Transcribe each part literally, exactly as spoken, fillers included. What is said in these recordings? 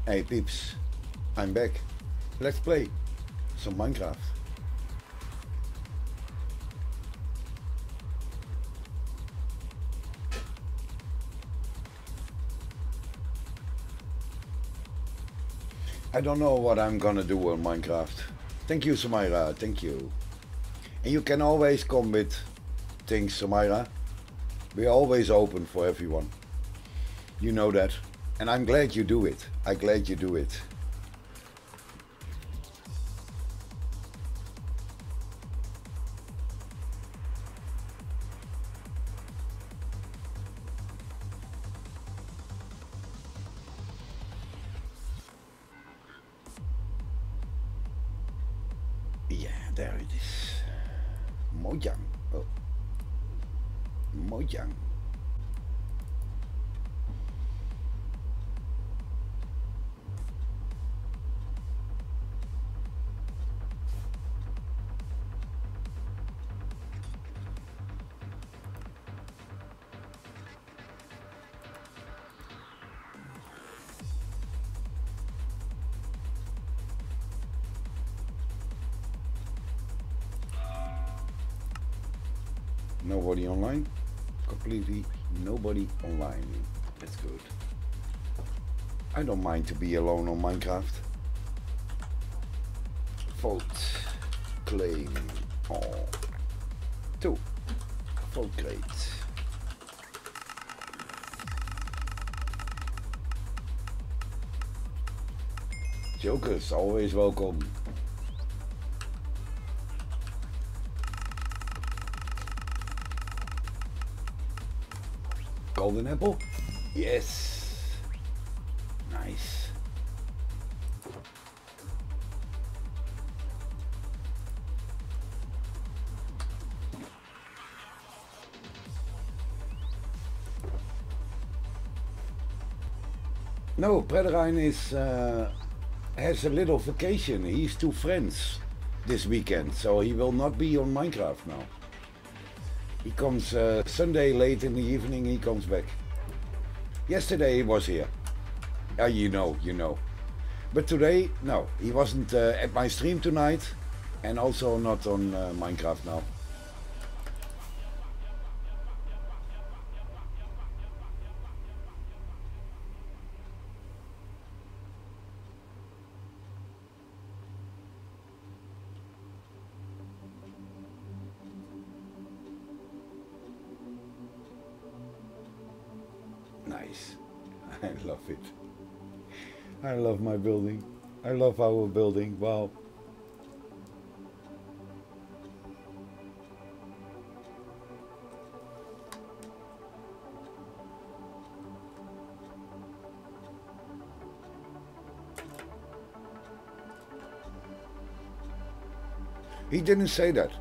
Hey peeps, I'm back. Let's play some Minecraft. I don't know what I'm gonna do on Minecraft. Thank you, Samira, thank you. And you can always come with things, Samira. We're always open for everyone. You know that. And I'm glad you do it. I'm glad you do it. Yeah, there it is. Mojang. Oh. Mojang. Nobody online? Completely nobody online. That's good. I don't mind to be alone on Minecraft. Vote. Claim. Oh. Two. Vote great. Jokers, always welcome. Golden apple? Yes. Nice. No, Predrine is uh, has a little vacation. He's two friends this weekend, so he will not be on Minecraft now. He comes uh, Sunday late in the evening, he comes back. Yesterday he was here. Uh, you know, you know. But today, no, he wasn't uh, at my stream tonight and also not on uh, Minecraft now. Nice. I love it. I love my building. I love our building. Wow. He didn't say that.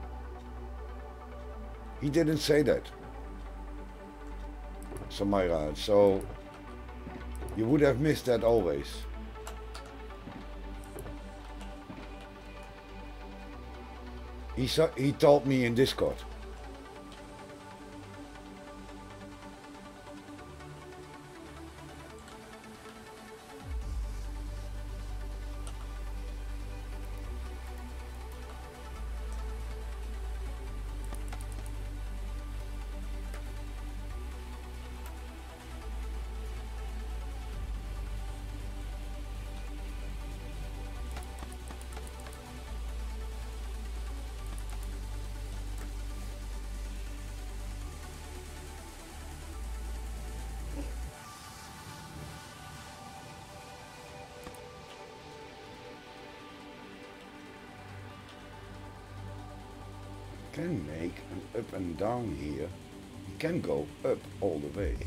He didn't say that. Samira, so you would have missed that always. He saw, he told me in Discord. Can make an up and down here. You can go up all the way.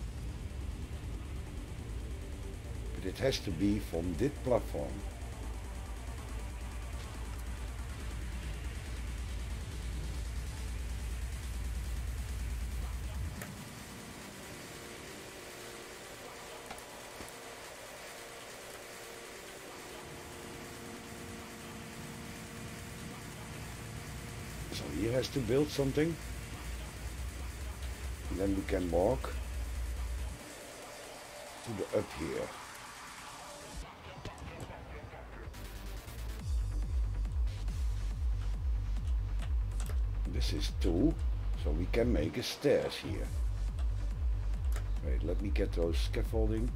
But it has to be from this platform. So he has to build something, and then we can walk to the up here. This is two, so we can make a stairs here. Wait, let me get those scaffolding.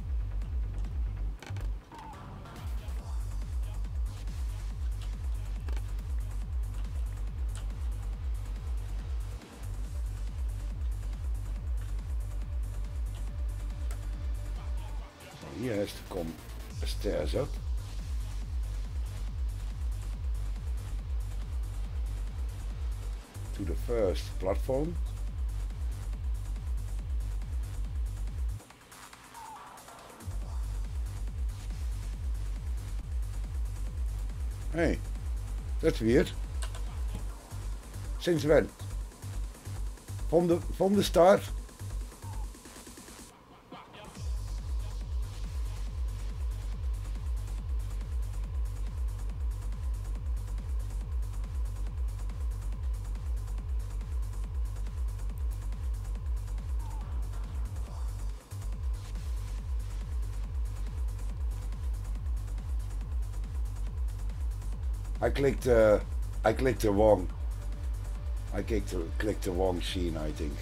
So here has to come a stairs up. To the first platform. Hey, that's weird. Since when? From the from the start? I clicked uh, I clicked the wrong I clicked the, clicked the wrong scene, I think.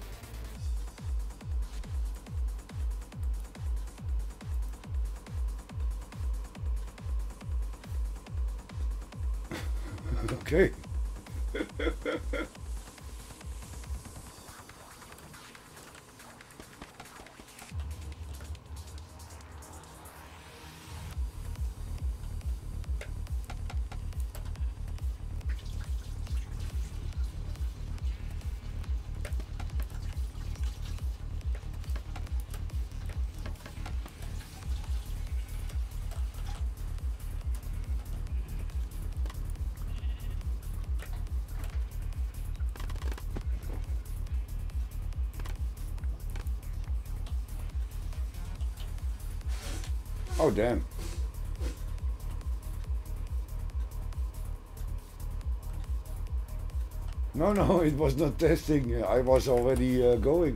Okay. Oh damn. No, no, it was not testing. I was already uh, going.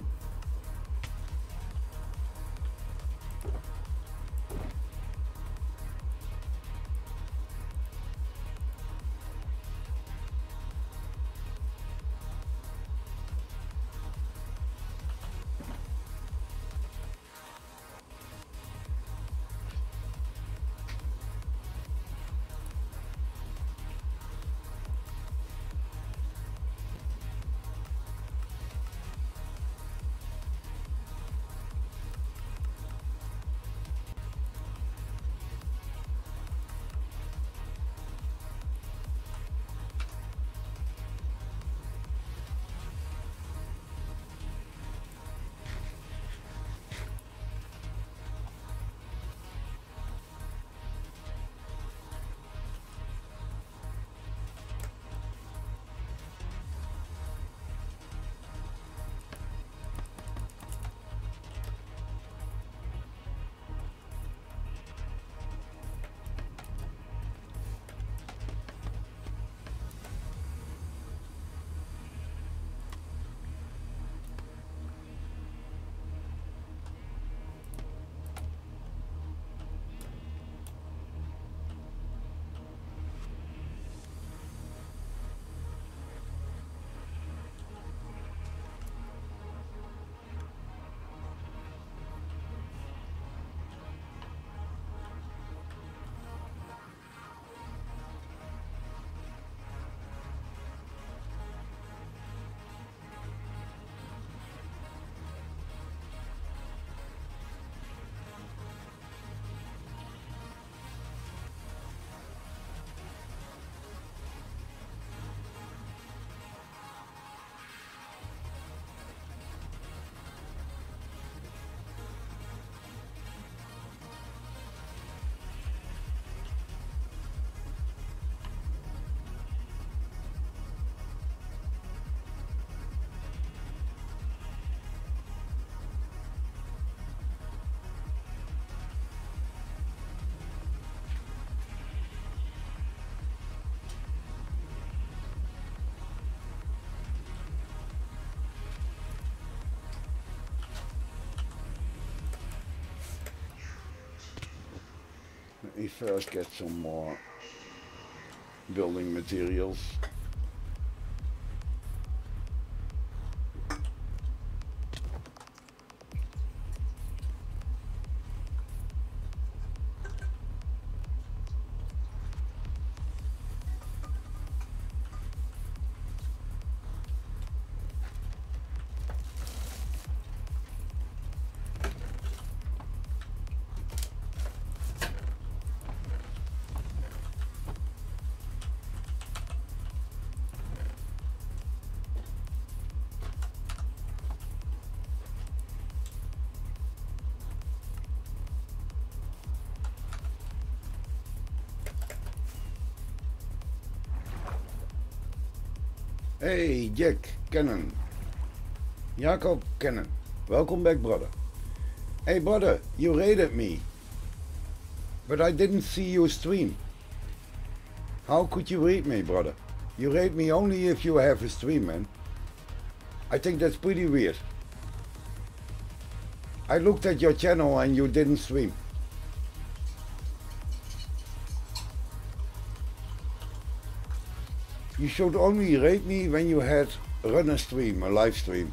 Let me first get some more building materials. Hey, Jack Cannon. Jacob Cannon. Welcome back, brother. Hey, brother, you raided me. But I didn't see you stream. How could you raid me, brother? You raid me only if you have a stream, man. I think that's pretty weird. I looked at your channel and you didn't stream. You should only raid me when you had run a stream, a live stream.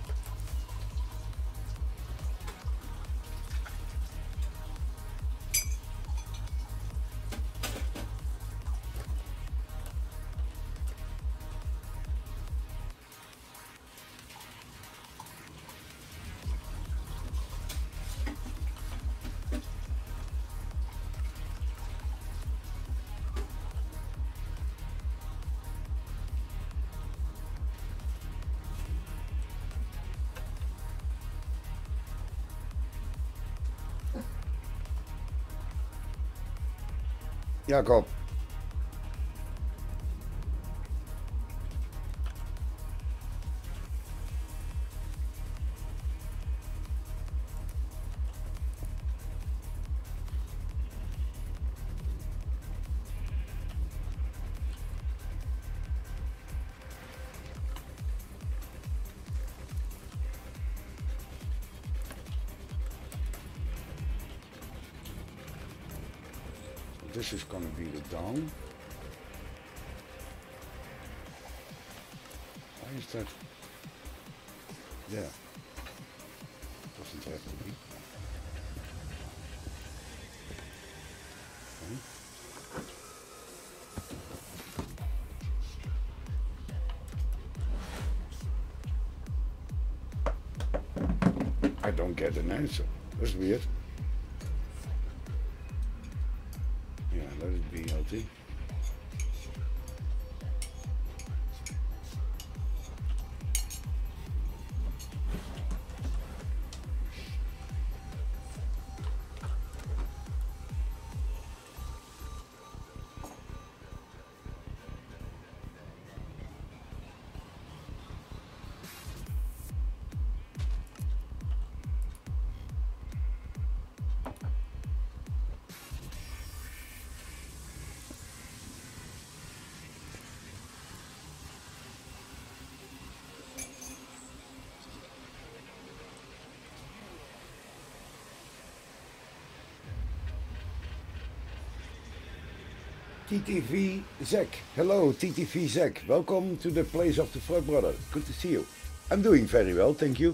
Jacob. This is gonna be the down. Why is that? Yeah. Doesn't have to be. Okay. I don't get an answer. That's weird. Yeah, let it be L T. T T V Zek. Hello, T T V Zek. Welcome to the place of the Frog Brother. Good to see you. I'm doing very well, thank you.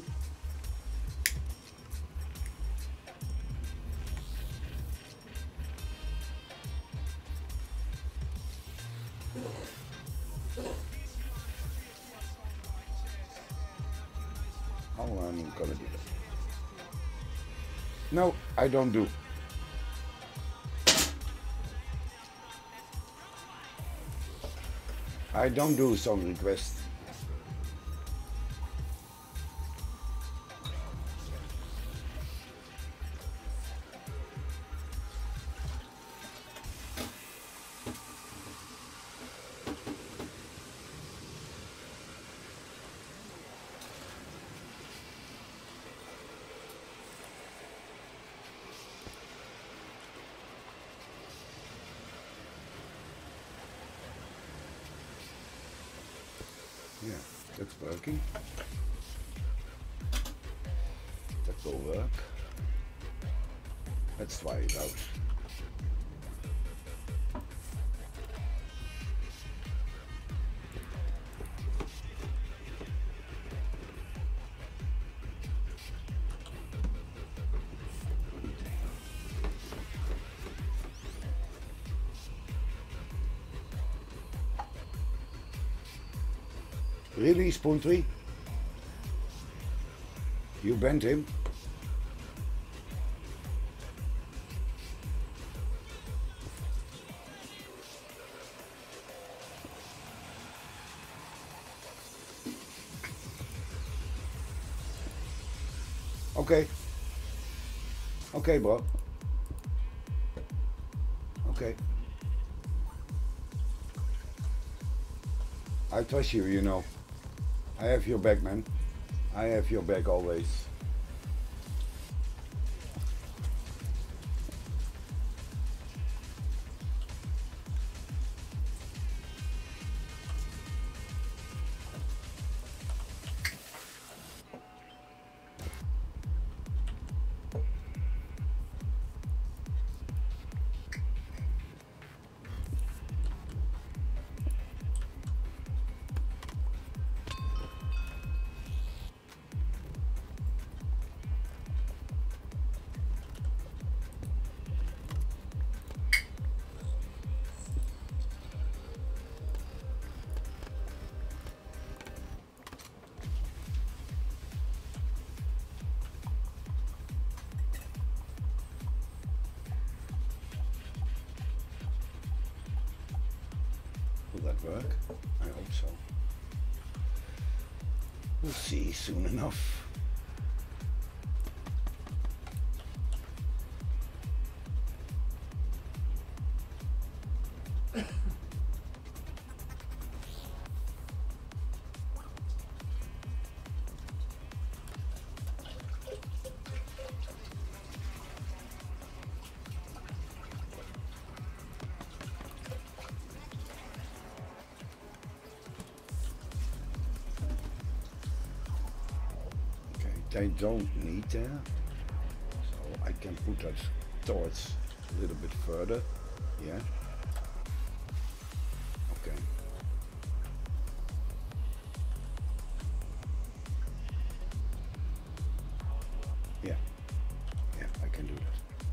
How I'm gonna do that? No, I don't do. I don't do song requests. Yeah, that's working. That will work. Let's try it out. Really, Spoon Tree? You banned him? Okay. Okay, bro. Okay. I trust you, you know. I have your back, man. I have your back always. Will that work? I hope so. We'll see soon enough. I don't need there, so I can put that towards a little bit further, yeah, okay. Yeah, yeah, I can do that.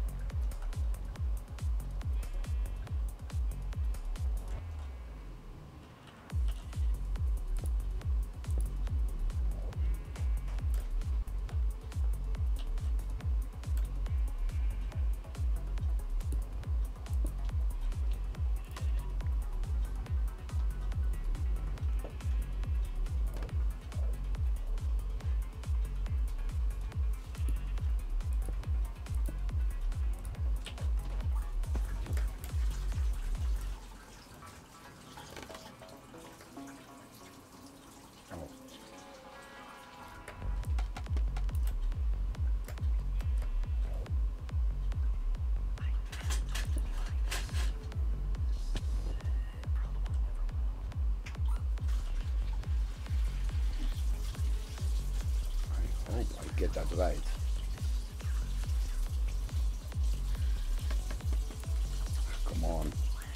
Get that right. Come on.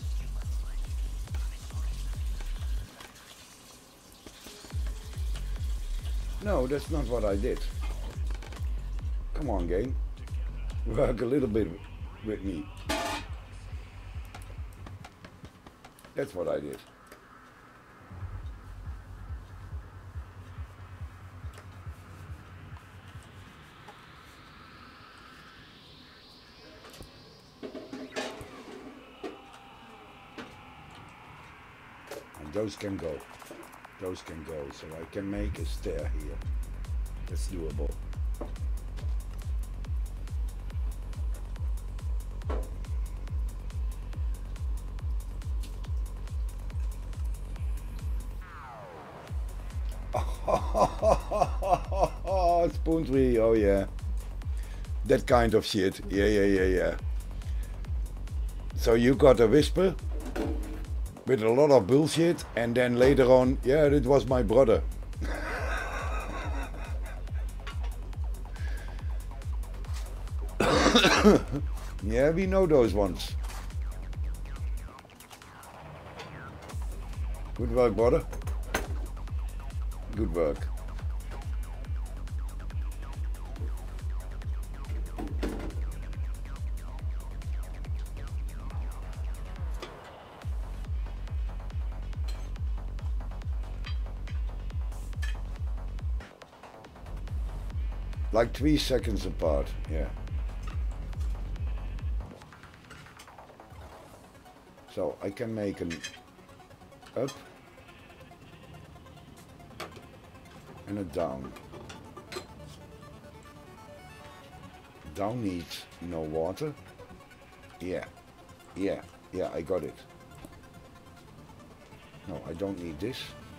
No, that's not what I did. Come on, game. Work a little bit with me. That's what I did. Those can go. Those can go. So I can make a stair here. That's doable. Spoon tree, oh yeah. That kind of shit. Yeah, yeah, yeah, yeah. So you got a whisper with a lot of bullshit, and then later on, yeah, it was my brother. Yeah, we know those ones. Good work, brother. Good work. Like three seconds apart, yeah. So I can make an up and a down. Down needs no water. Yeah, yeah, yeah, I got it. No, I don't need this.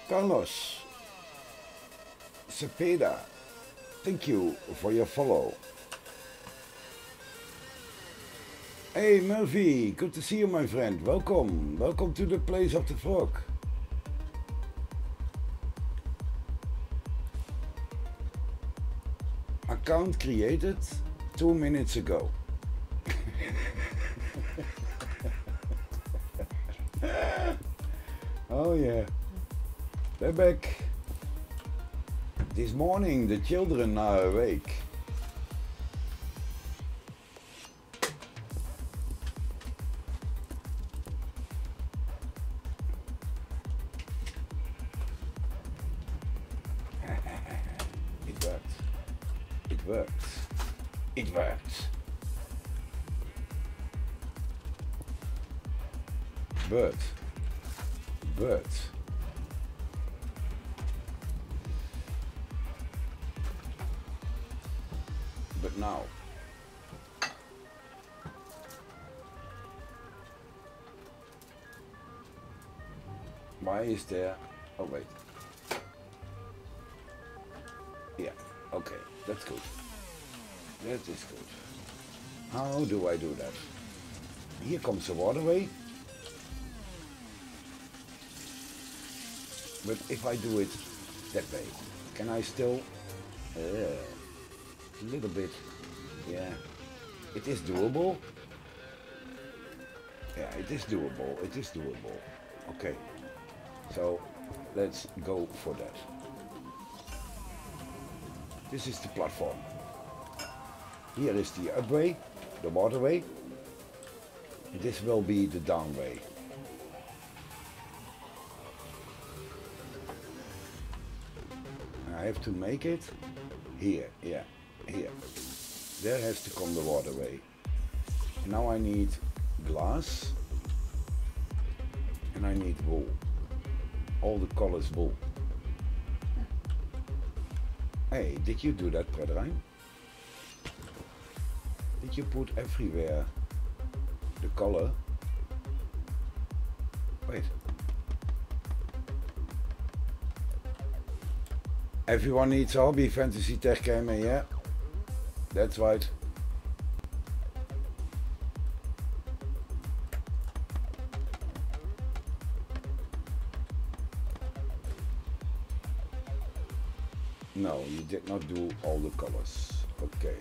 Carlos Cepeda, thank you for your follow. Hey Murphy, good to see you, my friend. Welcome, welcome to the place of the frog. Account created two minutes ago. Oh yeah, they're back. This morning the children are awake. It worked. It worked. It worked. Bird. Bird. But now, why is there, oh wait, yeah, okay, that's good, that is good. How do I do that? Here comes the waterway, but if I do it that way, can I still, uh, a little bit, yeah, it is doable. Yeah, it is doable, it is doable. Okay, so let's go for that. This is the platform. Here is the upway, the waterway. This will be the downway. I have to make it here, yeah. Here, there has to come the waterway. Now I need glass and I need wool, all the colors wool. Hey, did you do that, Predrein? Did you put everywhere the color? Wait. Everyone needs hobby fantasy tech gaming, yeah? That's right. No, you did not do all the colors. Okay.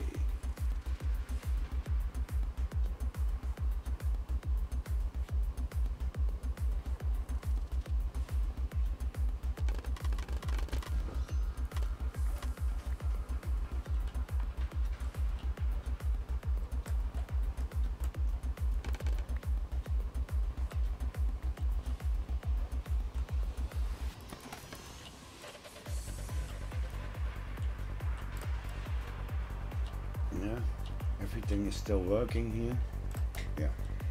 Yeah, everything is still working here. Yeah.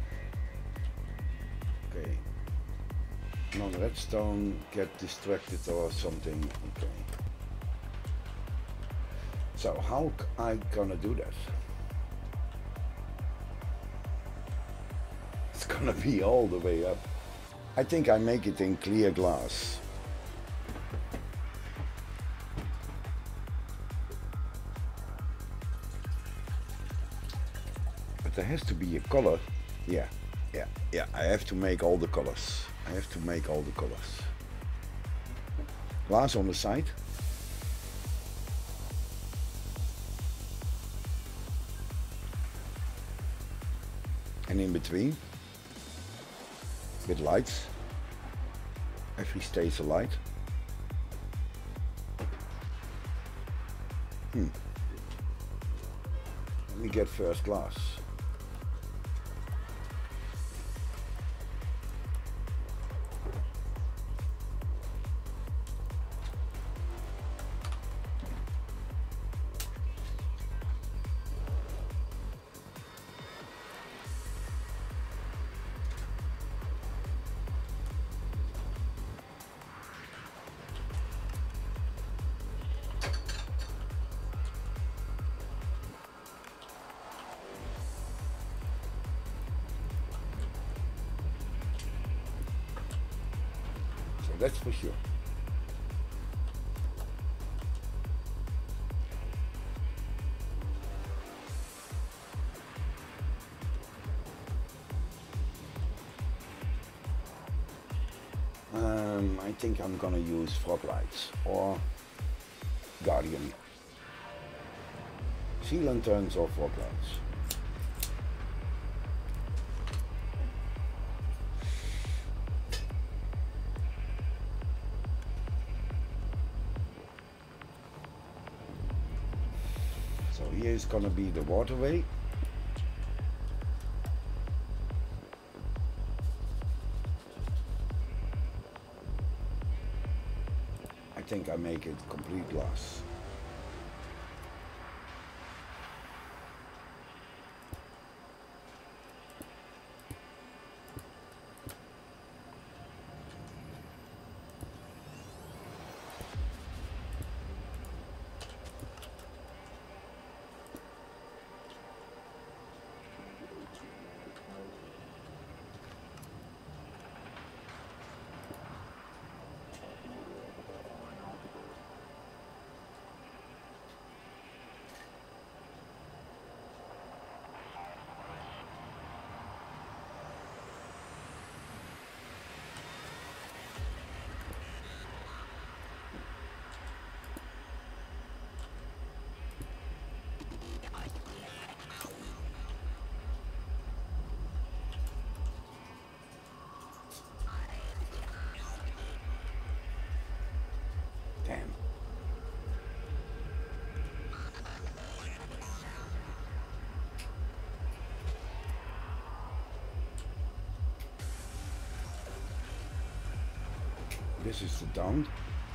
Okay. Non-redstone, get distracted or something. Okay. So how c I gonna do that? It's gonna be all the way up. I think I make it in clear glass. There has to be a color. Yeah, yeah, yeah. I have to make all the colors. I have to make all the colors. Glass on the side. And in between, with lights. Every stays a light. Hmm. Let me get first glass. That's for sure. Um, I think I'm gonna use Frog Lights or Guardian. Sea Lanterns or Frog Lights. So here is gonna be the waterway. I think I make it complete glass. Damn. This is the down.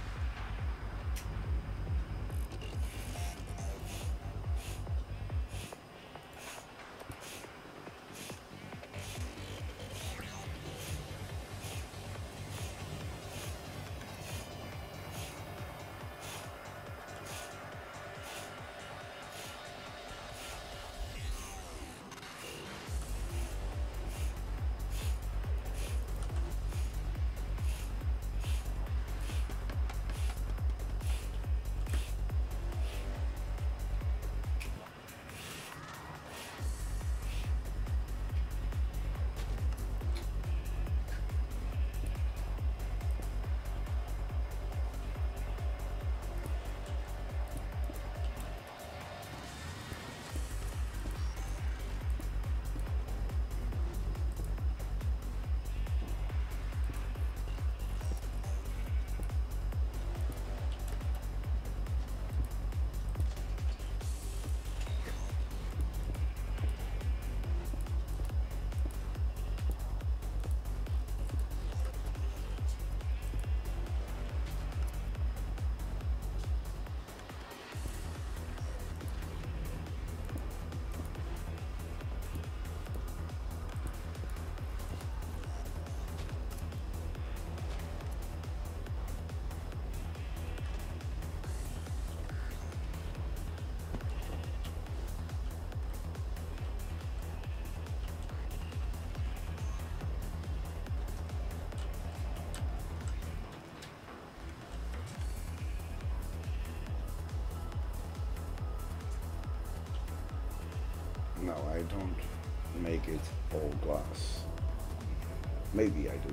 No, I don't make it all glass. Maybe I do.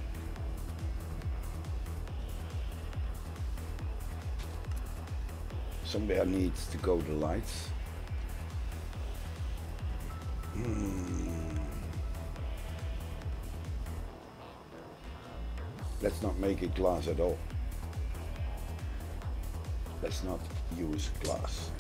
Somewhere needs to go the lights. Hmm. Let's not make it glass at all. Let's not use glass.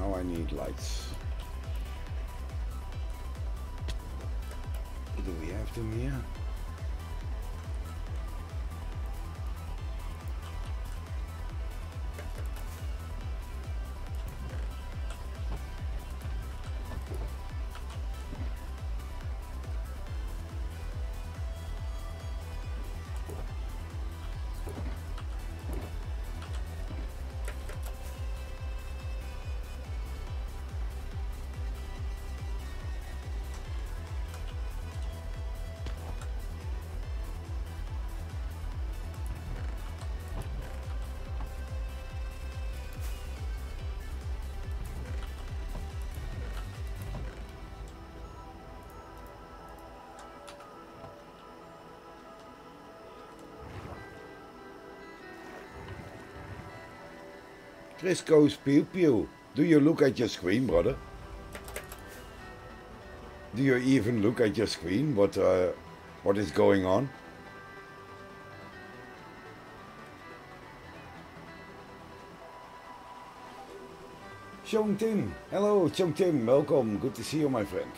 Now I need lights. Do we have them here? Chris goes pew pew. Do you look at your screen, brother? Do you even look at your screen? What uh, what is going on? Chong Tim. Hello, Chong Tim. Welcome. Good to see you, my friend.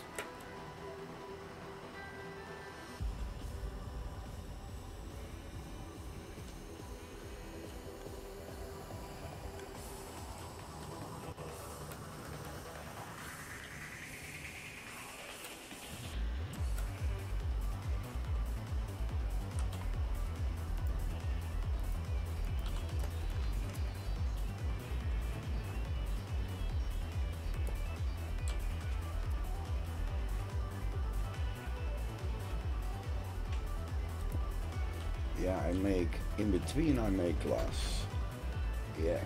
Yeah, I make, in between I make glass. Yeah.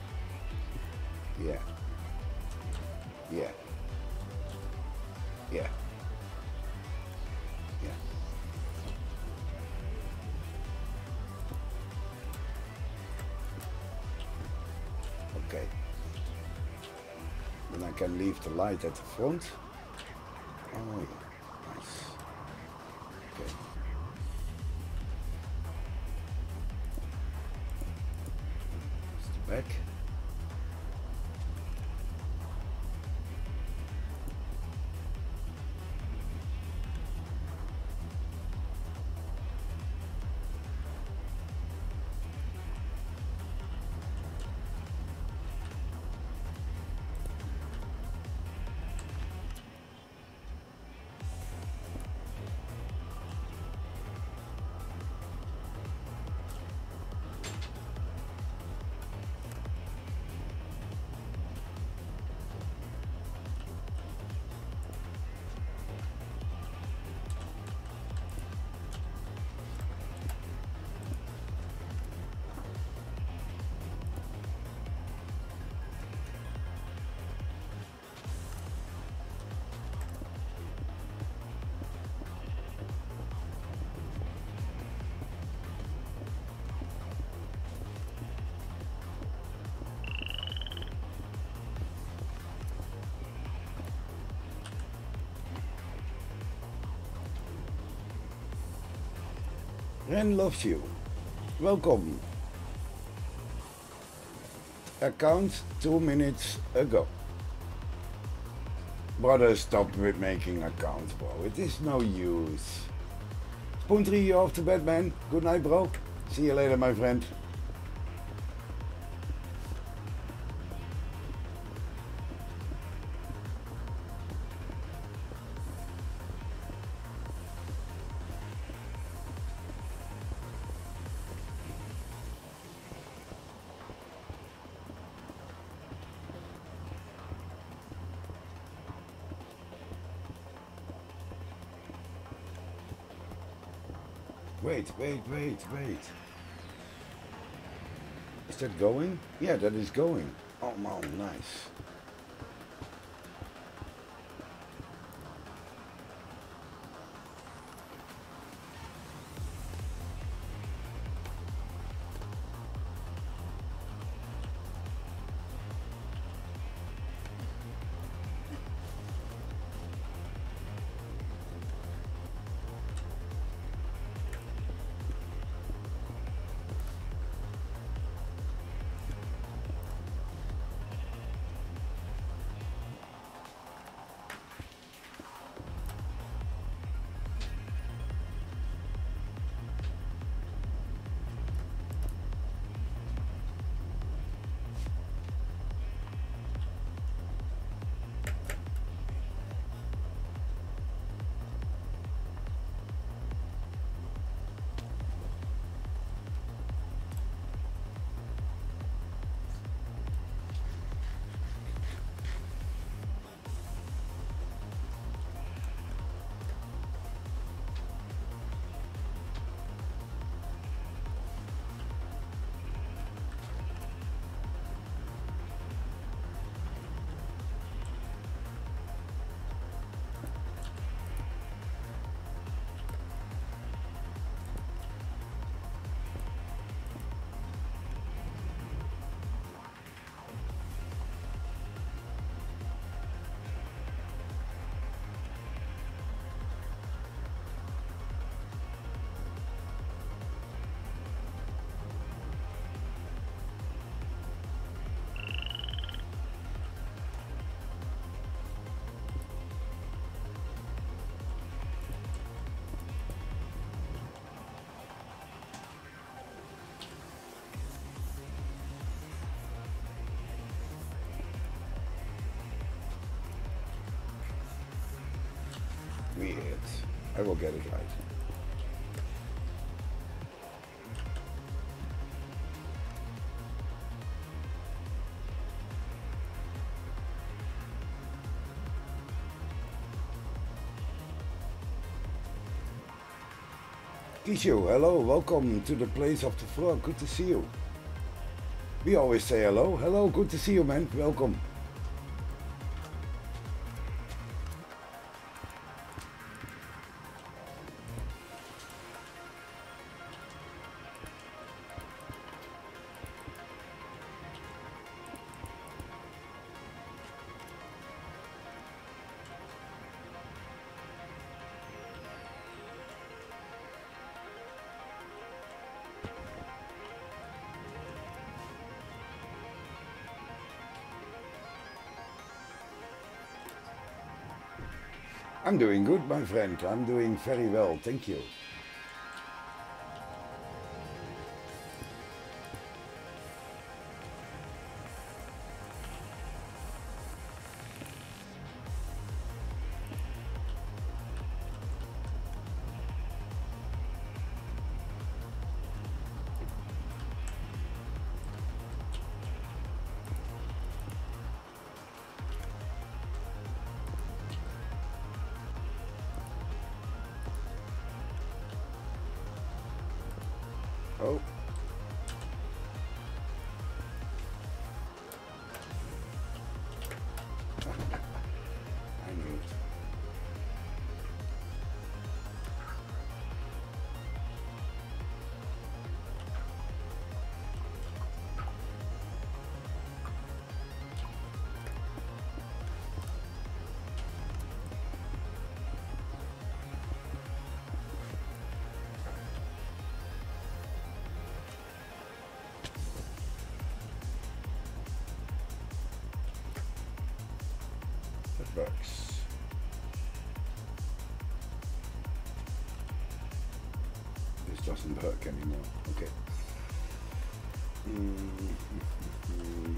Yeah. Yeah. Yeah. Yeah. Okay. Then I can leave the light at the front. Oh yeah, nice. Okay. Back. Ren loves you. Welcome. Account two minutes ago. Brother, stop with making accounts, bro. It is no use. Spoon three, you off to bed, man. Good night, bro. See you later, my friend. Wait, wait, wait, wait. Is that going? Yeah, that is going. Oh, wow, nice. me it. I will get it right. Kishu, hello, welcome to the place of the floor. Good to see you. We always say hello. Hello, good to see you, man. Welcome. I'm doing good, my friend. I'm doing very well. Thank you. Oh. I knew it. Bucks. This doesn't work anymore. Okay. Mm-hmm.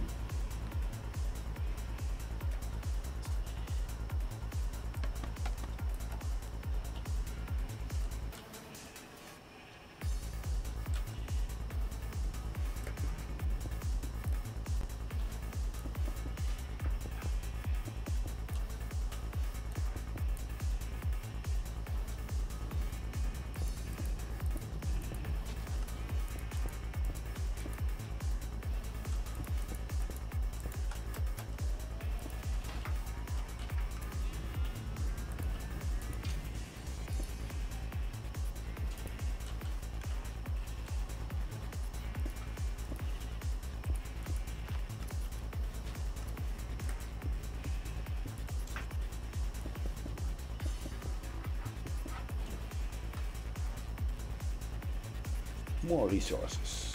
More resources.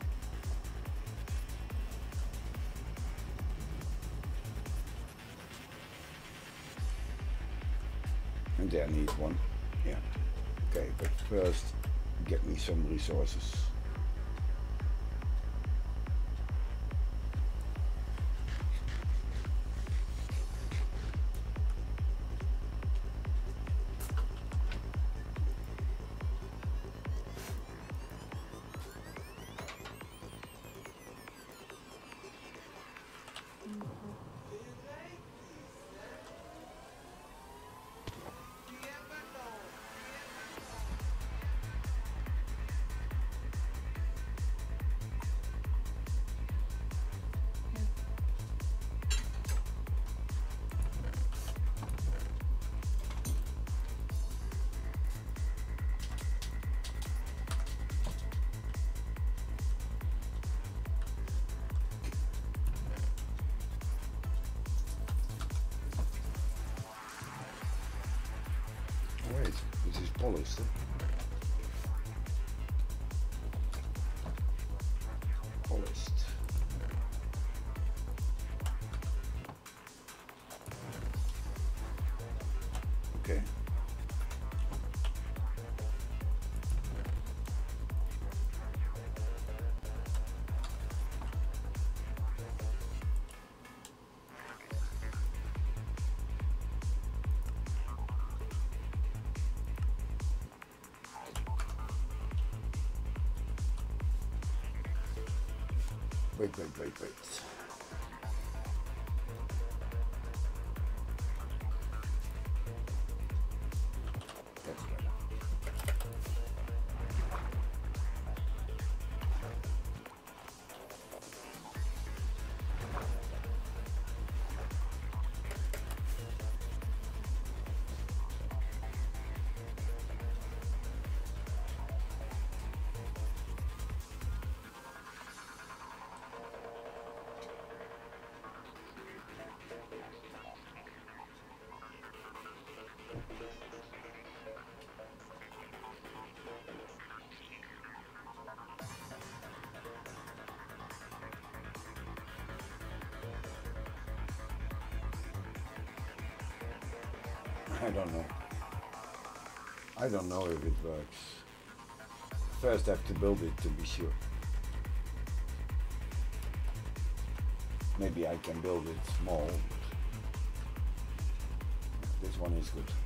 And there I need one. Yeah. Okay, but first get me some resources. Wait, this is polished. Polished. Okay. Wait, wait, wait, wait. That's better. I don't know. I don't know if it works. First I have to build it to be sure. Maybe I can build it small. This one is good.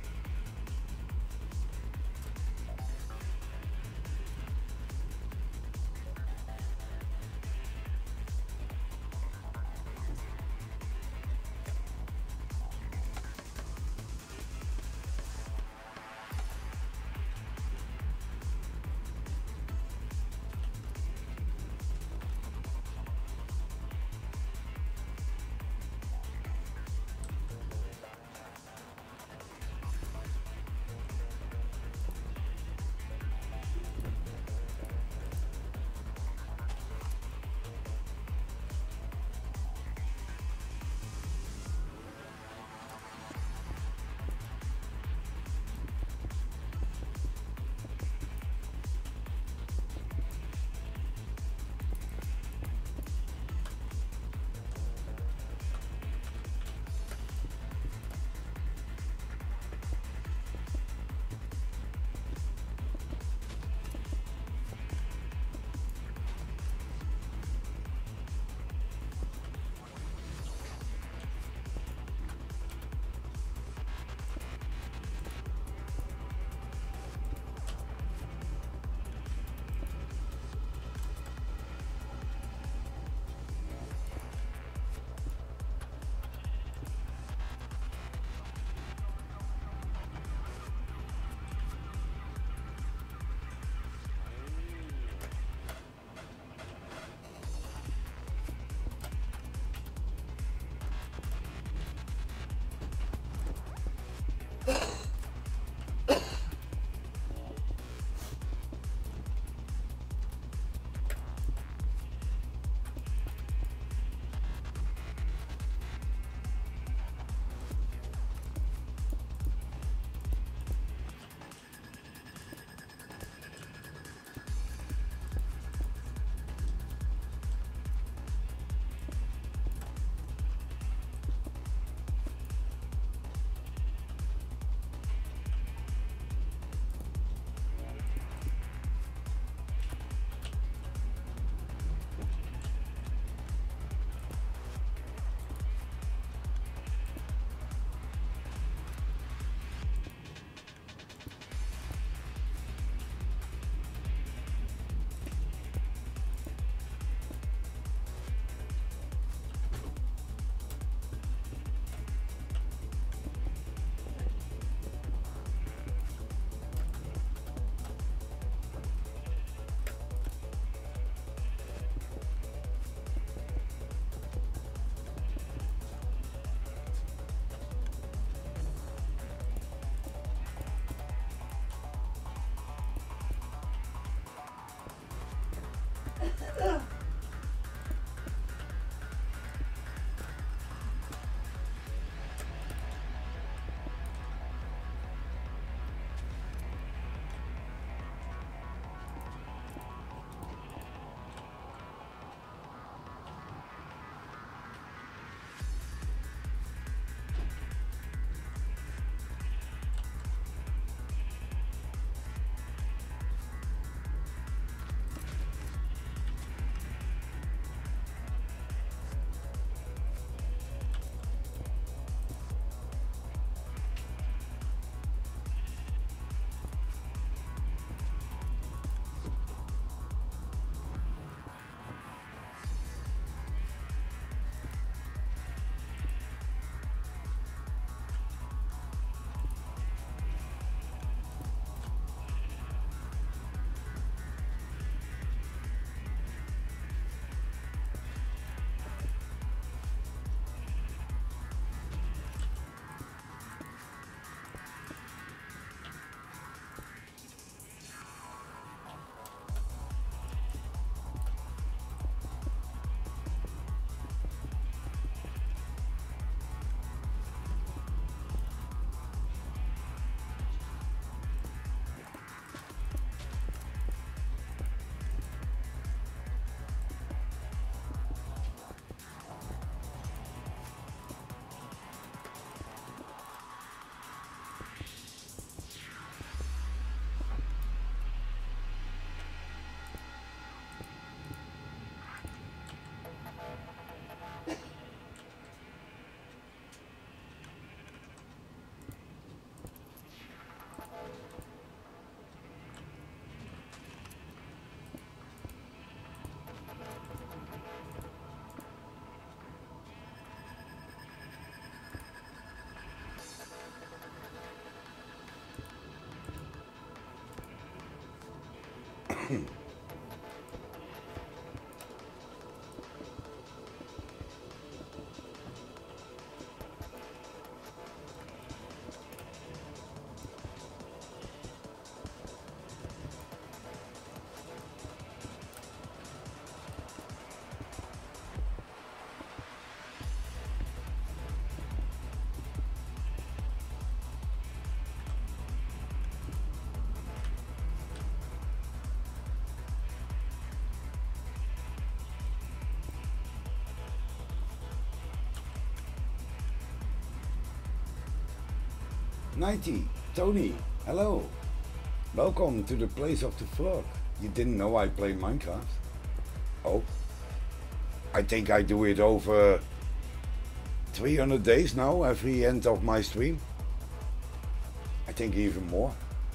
ninety, Tony, hello. Welcome to the place of the vlog. You didn't know I play Minecraft? Oh. I think I do it over three hundred days now, every end of my stream. I think even more.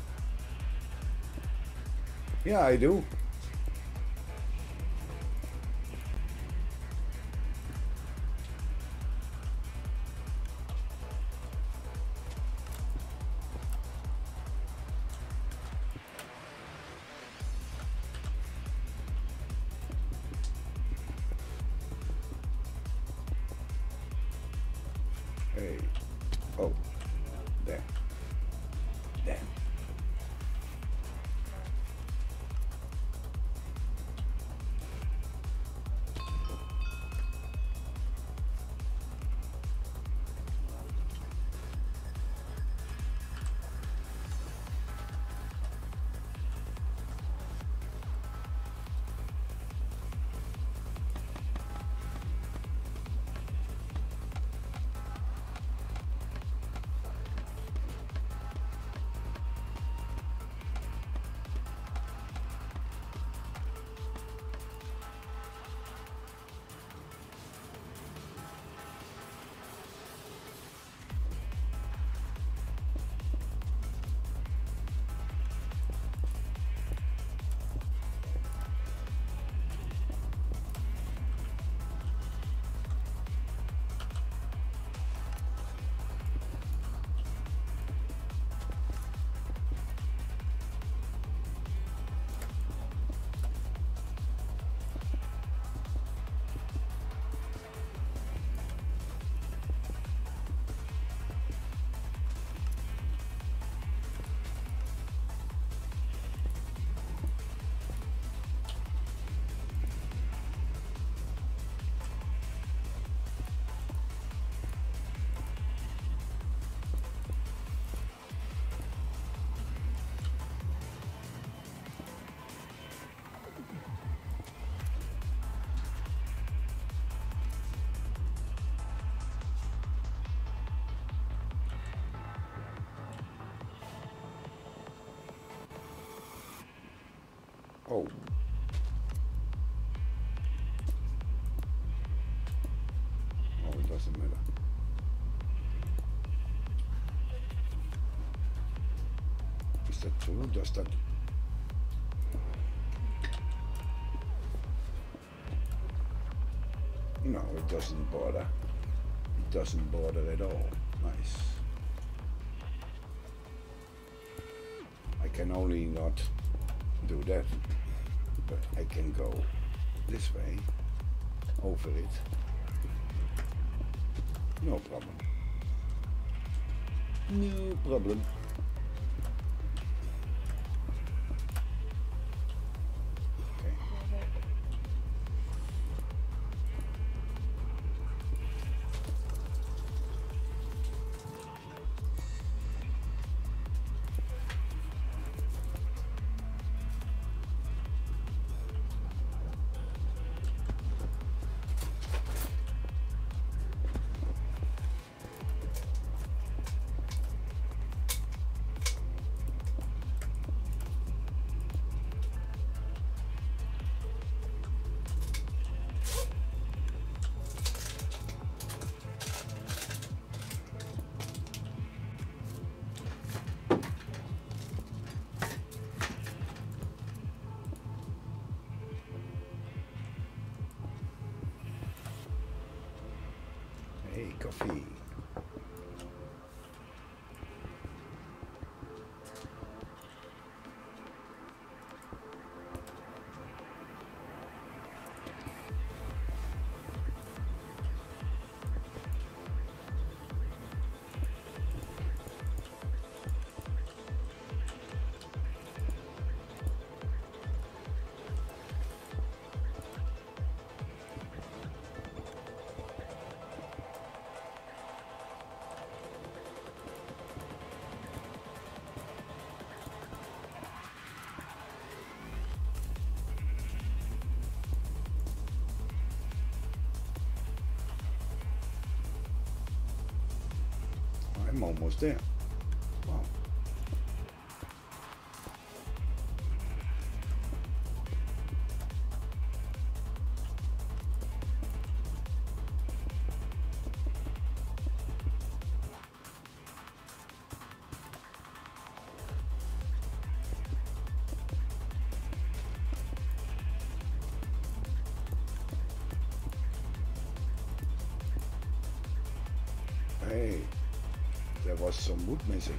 Yeah, I do. Hey. Oh. There. Damn. Oh. Oh, it doesn't matter. Is that true? Does that... No, it doesn't bother. It doesn't bother at all. Nice. I can only not do that, but I can go this way, over it. No problem. No problem. Hey, coffee. I'm almost there. Wow. Hey, there was some wood missing.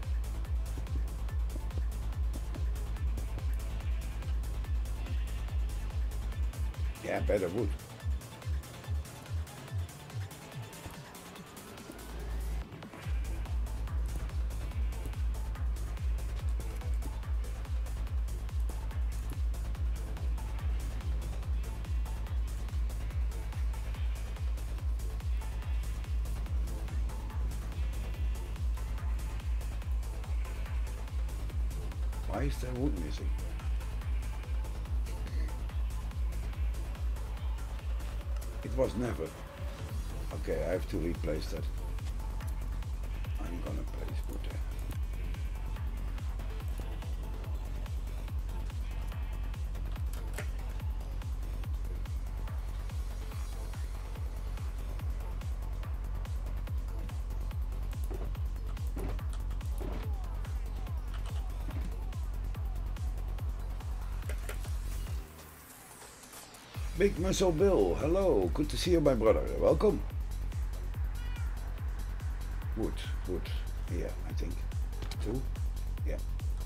Yeah, better wood. Why is there wood missing? It was never. Okay, I have to replace that. I'm gonna place wood there. Big Muscle Bill, hello, good to see you, my brother. Welcome. Wood, wood, here, I think. Two, yeah.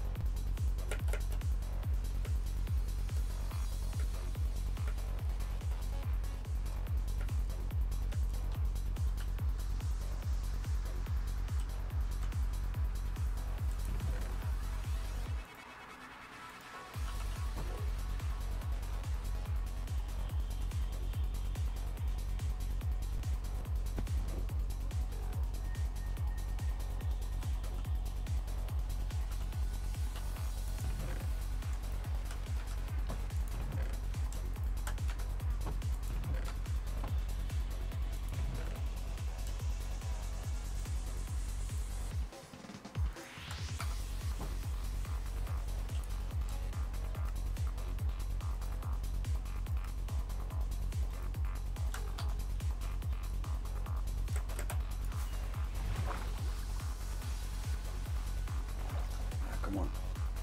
Come on.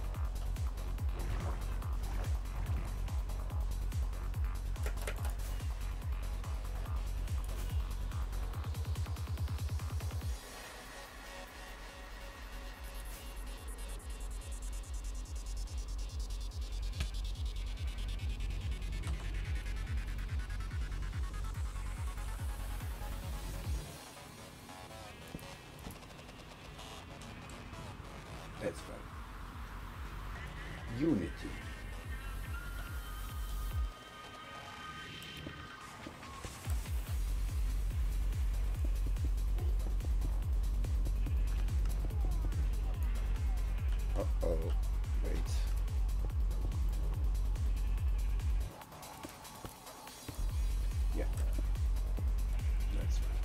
That's right. Unity. Uh-oh. Wait. Yeah. That's right.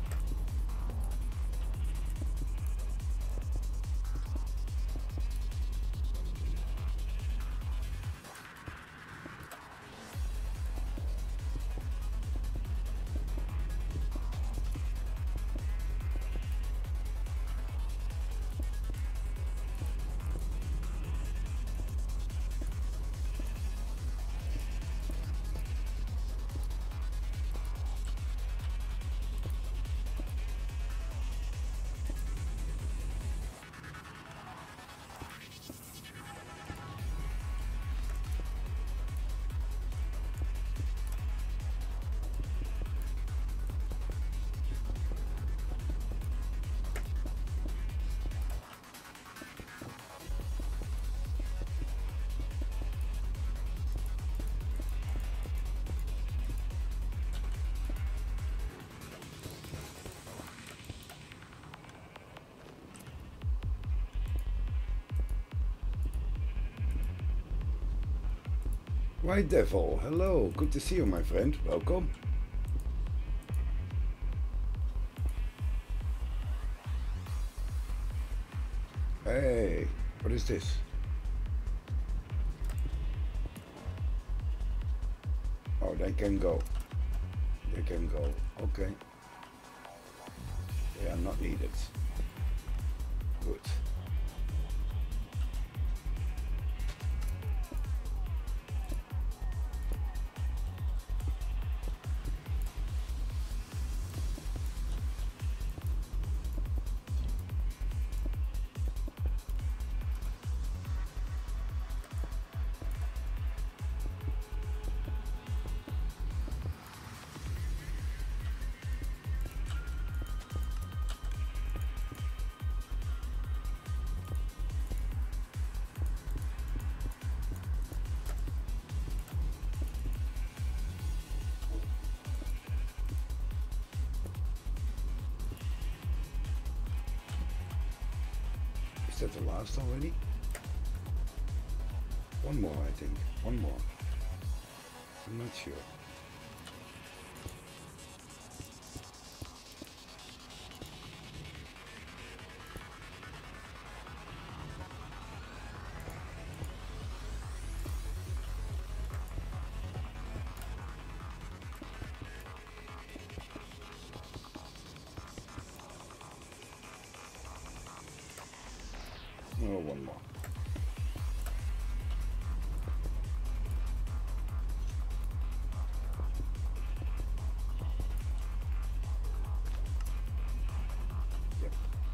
White Devil, hello, good to see you, my friend. Welcome. Hey, what is this? Oh, they can go. They can go. Okay. They are not needed. Good. Is that the last already? One more, I think. One more. I'm not sure. Oh, one more. Yep.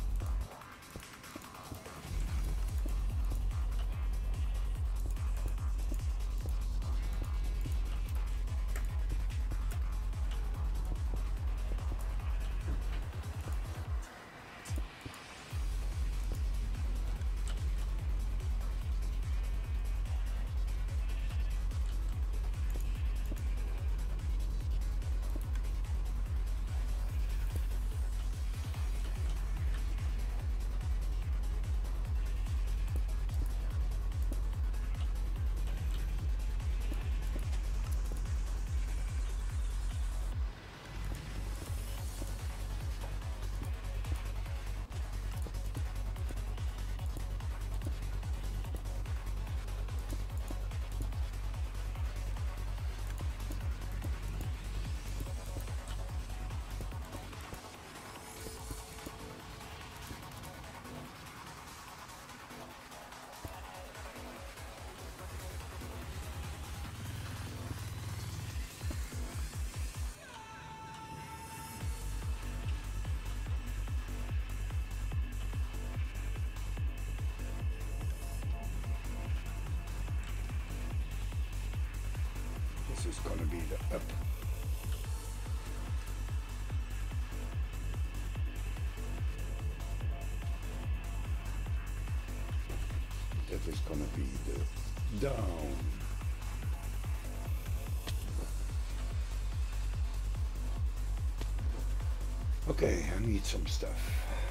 This is gonna be the up. That is gonna be the down. Okay, I need some stuff.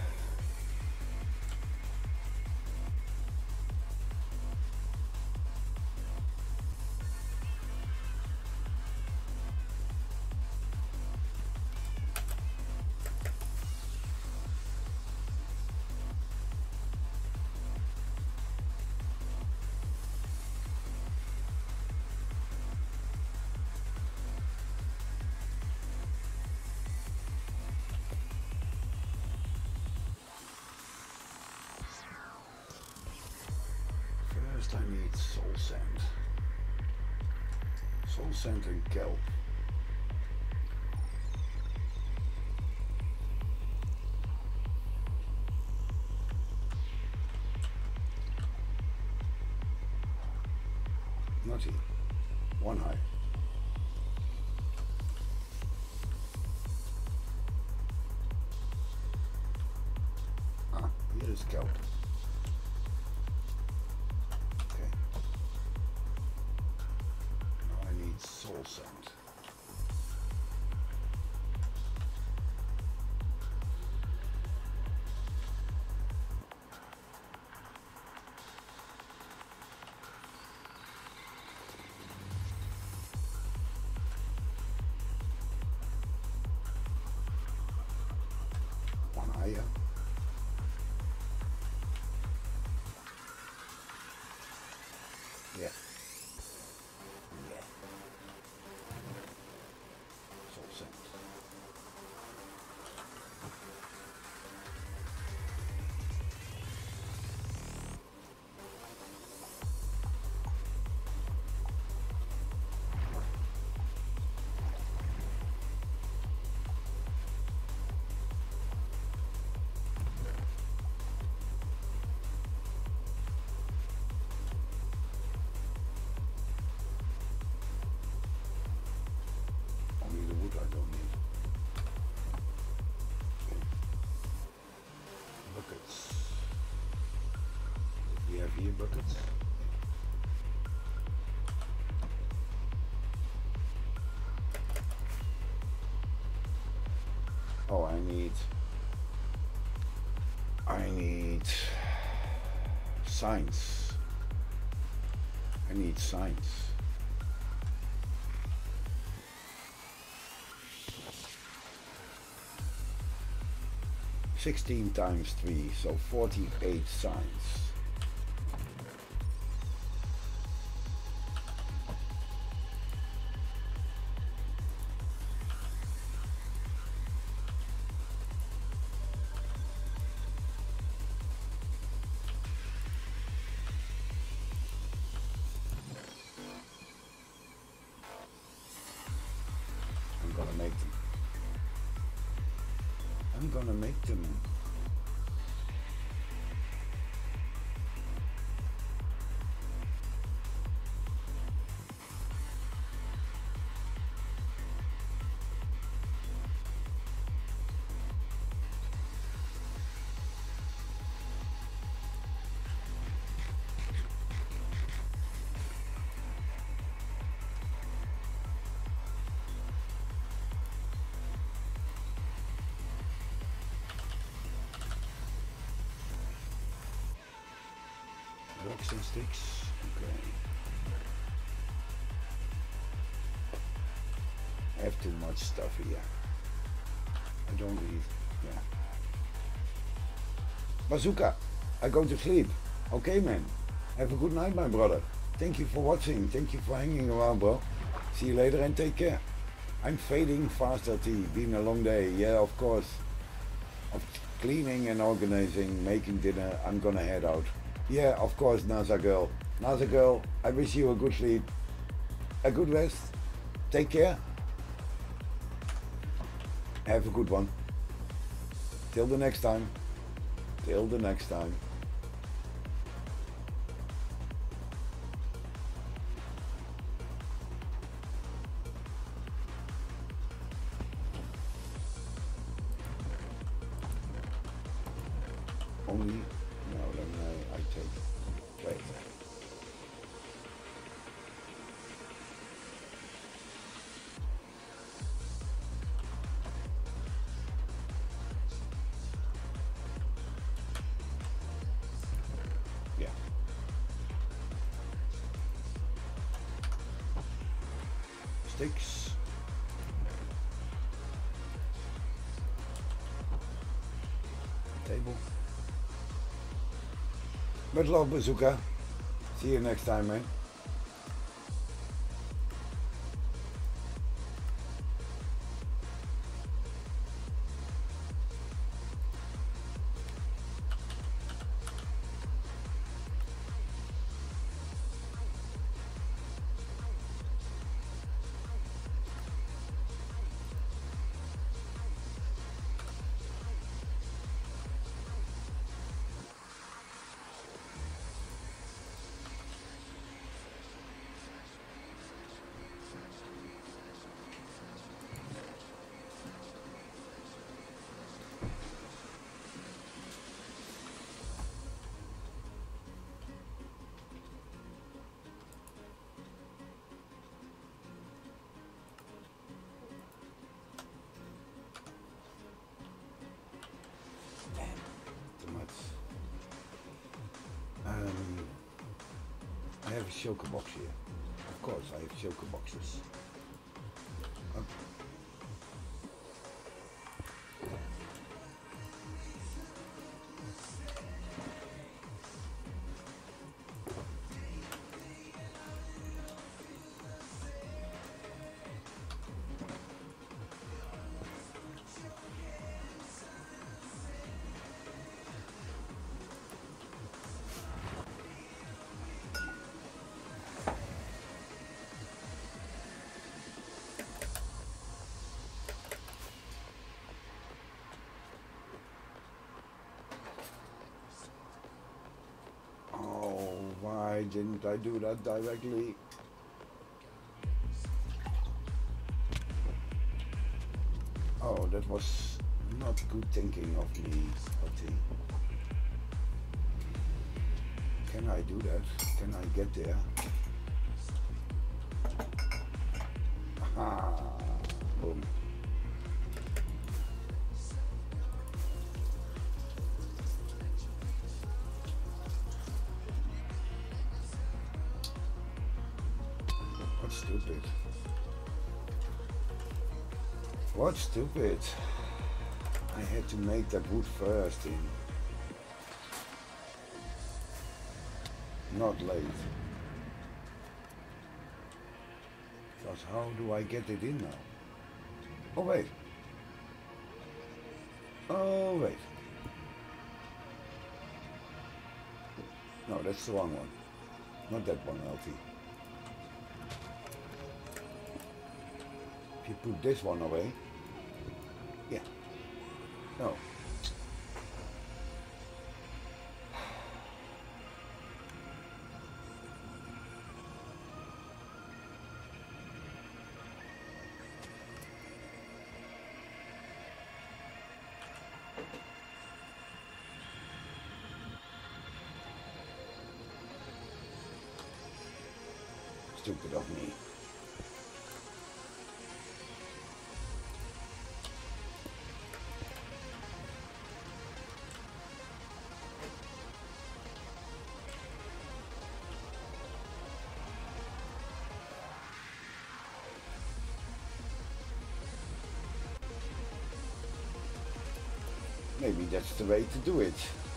First I need soul sand. Soul sand and kelp. Nutty. One high. Ah, here is kelp. Okay. Now I need soul sand. One higher. beer buckets. Oh, I need, I need signs. I need signs. sixteen times three, so forty-eight signs. I'm gonna make them. I'm gonna make them. Rocks and sticks. Okay. I have too much stuff here. I don't eat. Yeah. Bazooka, I go to sleep. Okay, man. Have a good night, my brother. Thank you for watching. Thank you for hanging around, bro. See you later and take care. I'm fading faster, T. Been a long day. Yeah, of course. Of cleaning and organizing, making dinner. I'm gonna head out. Yeah, of course, NASA girl. NASA girl, I wish you a good sleep, a good rest. Take care. Have a good one. Till the next time. Till the next time. Only, no, then I, I take, wait. Yeah. Sticks. Table. Much love, Bazooka. See you next time, man. Um, I have a shulker box here. Of course, I have shulker boxes. Oh. Why didn't I do that directly? Oh, that was not good thinking of me, Otti. Can I do that? Can I get there? Ah, boom. What stupid. What stupid. I had to make that wood first in. Not late. Because how do I get it in now? Oh wait. Oh wait. No, that's the wrong one. Not that one, Alfie. If you put this one away. Yeah. No. Stupid of me. Maybe that's the way to do it.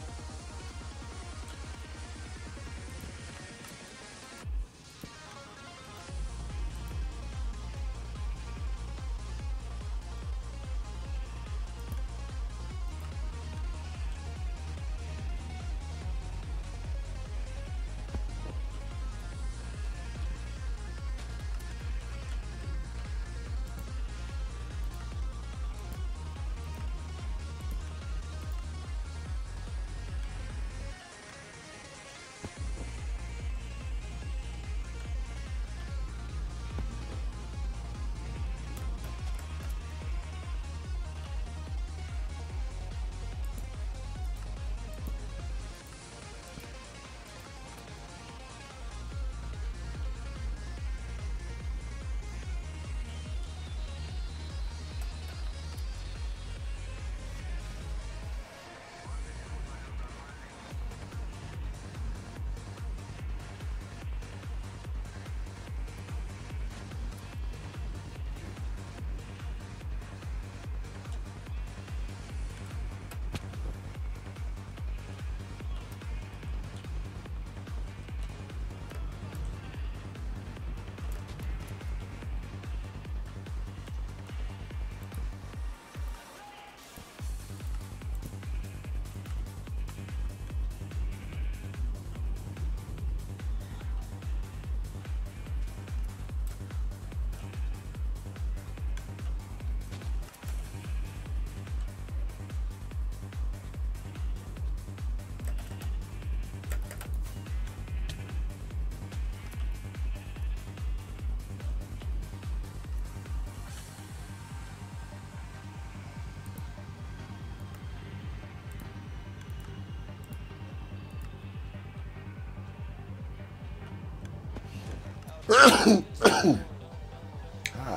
Ah.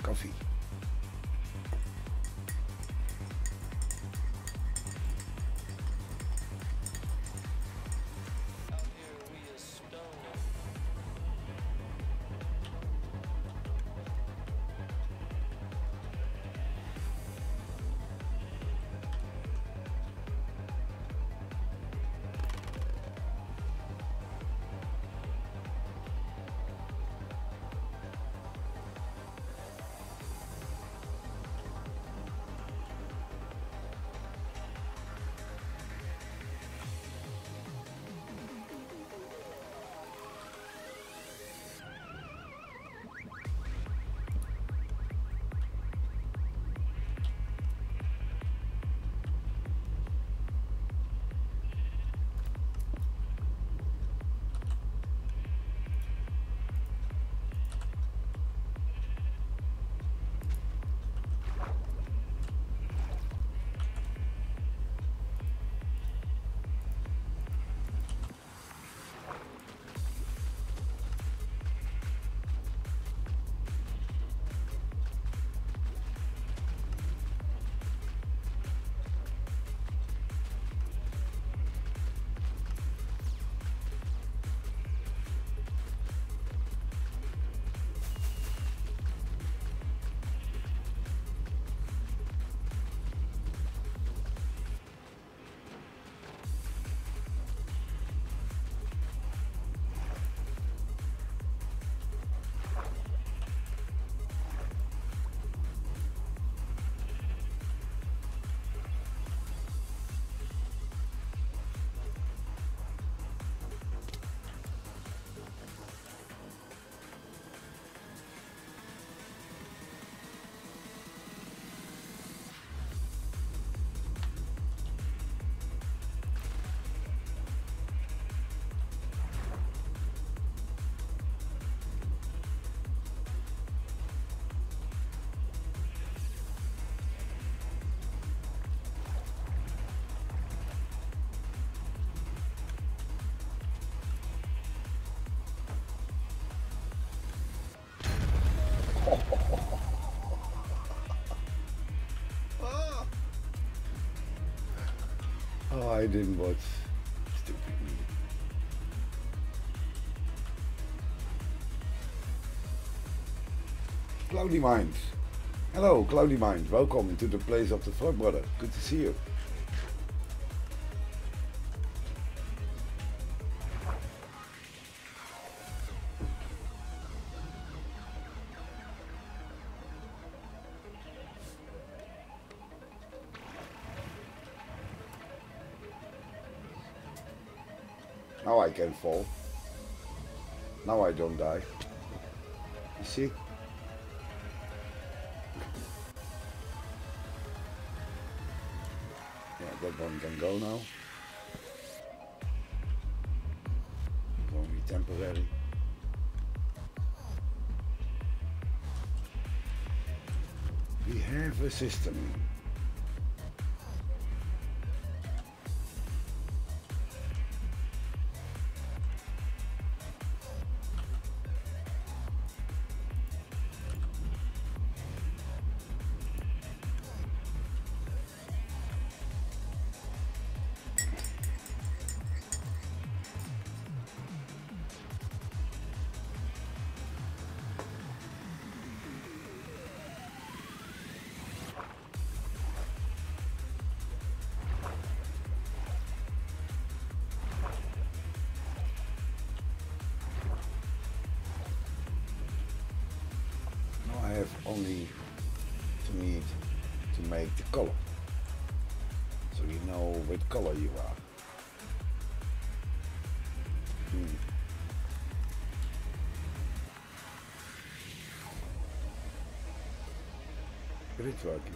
coffee. Oh, I didn't watch. Stupid me. Cloudy Minds. Hello, Cloudy Minds. Welcome to the place of the Frog Brother. Good to see you. Now I can fall. Now I don't die. You see? Yeah, that one can go now. It's only temporary. We have a system. Only to need to make the color, so you know what color you are. Hmm. But it's working.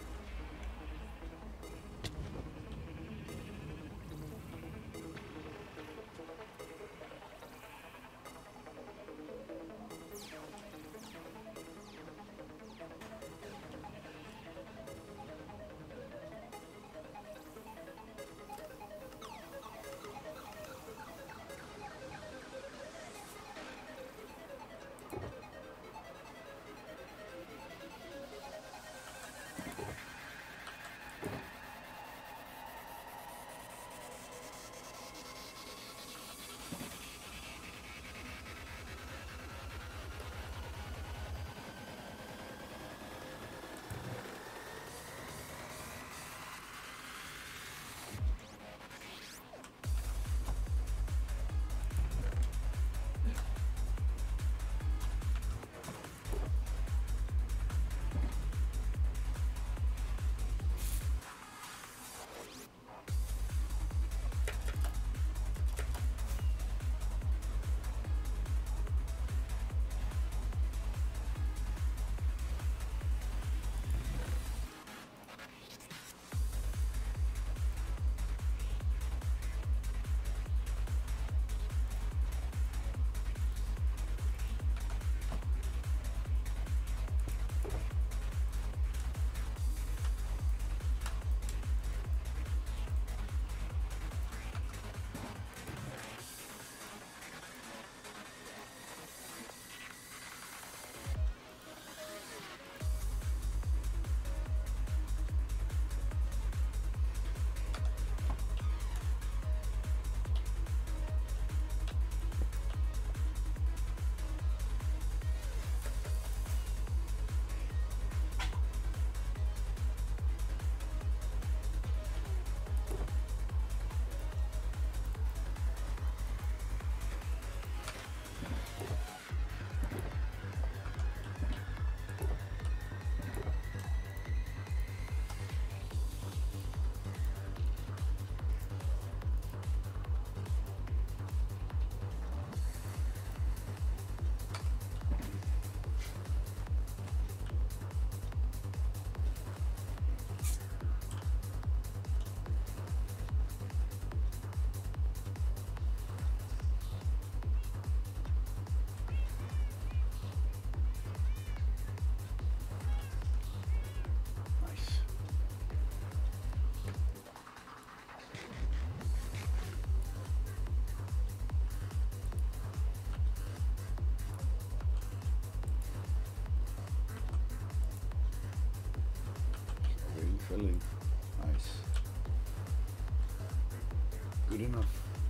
filling. Nice. Good enough.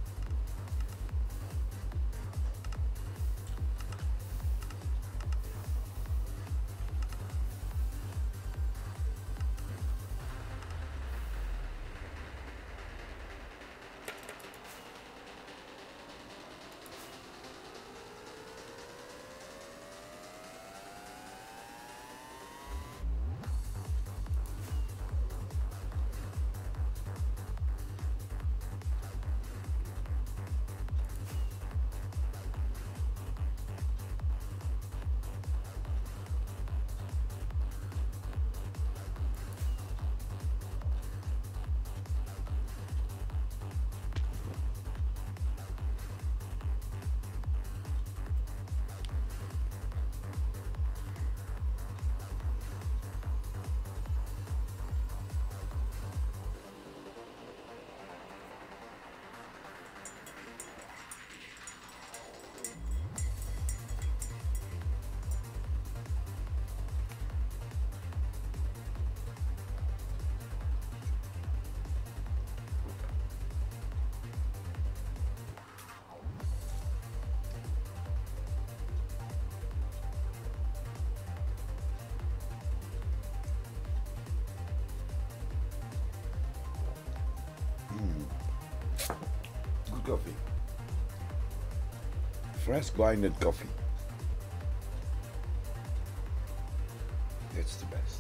Coffee. Fresh grinded coffee. It's the best.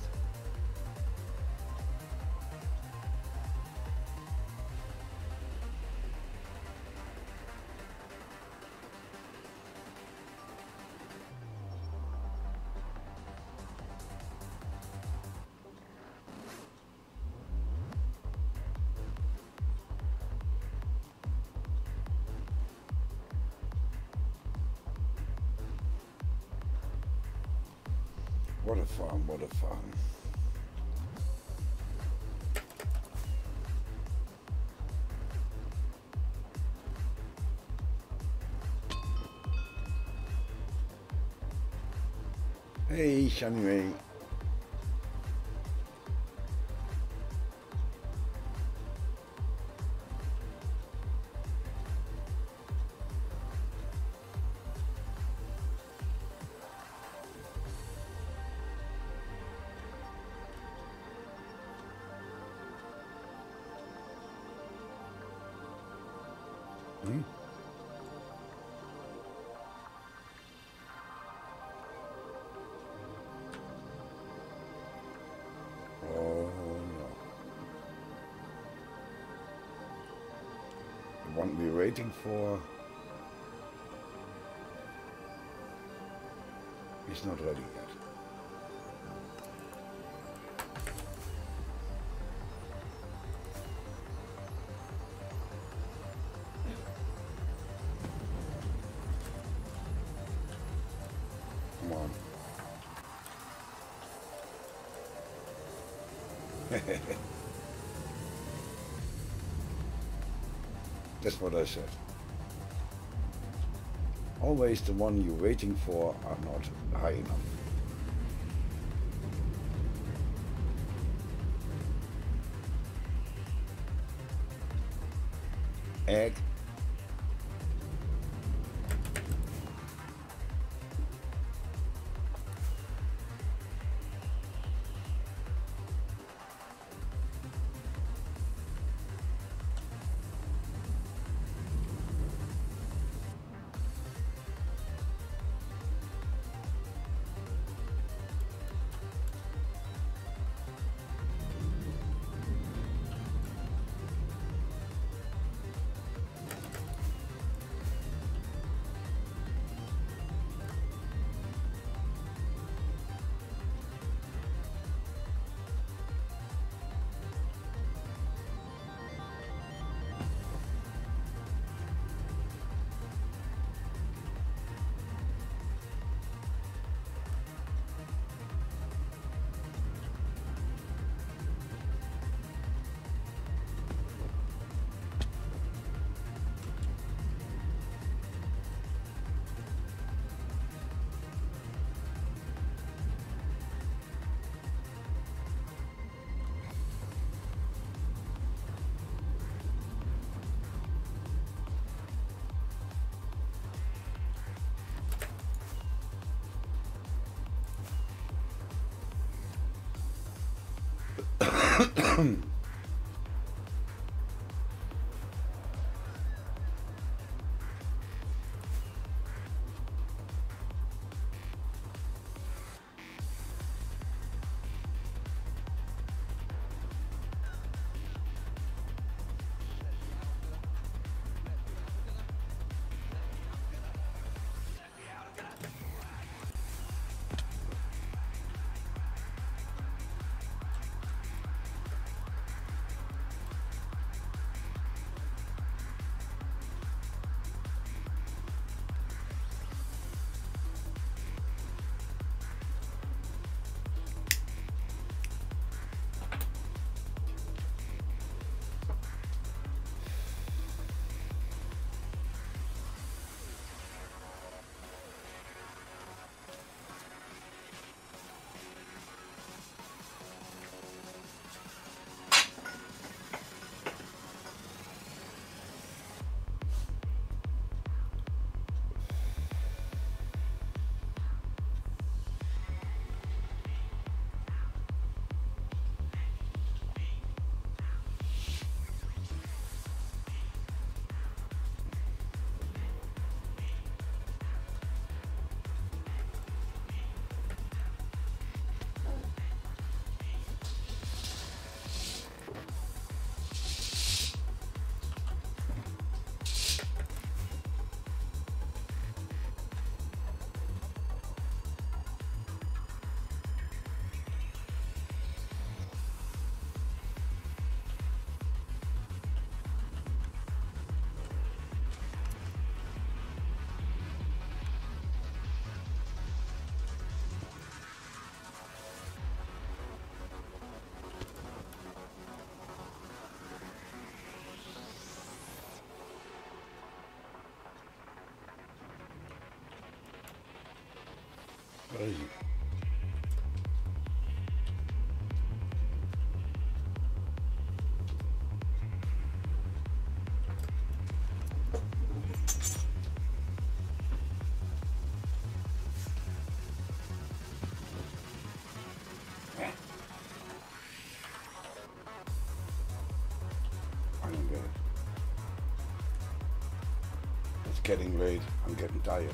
What a farm, what a farm. Hey, Shanwei. Hmm? Oh no. The one we're waiting for is not ready yet. Come on. That's what I said. Always the one you're waiting for are not high enough. Egg. Where is he? I don't get it. It's getting late. I'm getting tired.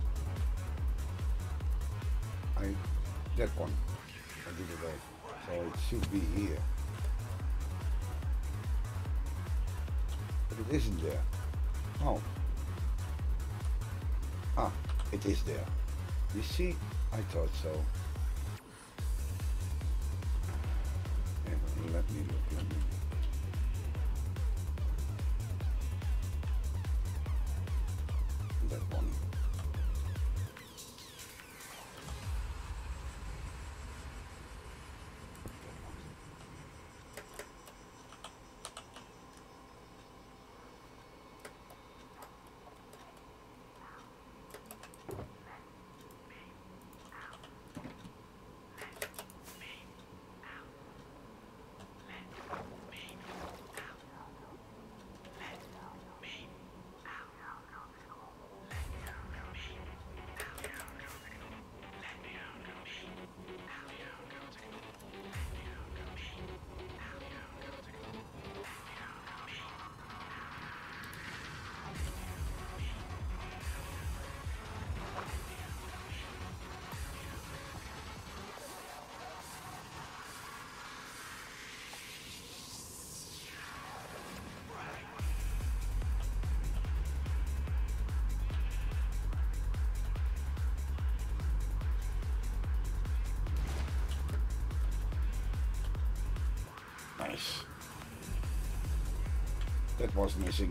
I, that one, I did it right. So it should be here. But it isn't there. Oh. Ah, it is there. You see, I thought so. Yeah, let me look, let me look. That one. Nice. That was missing.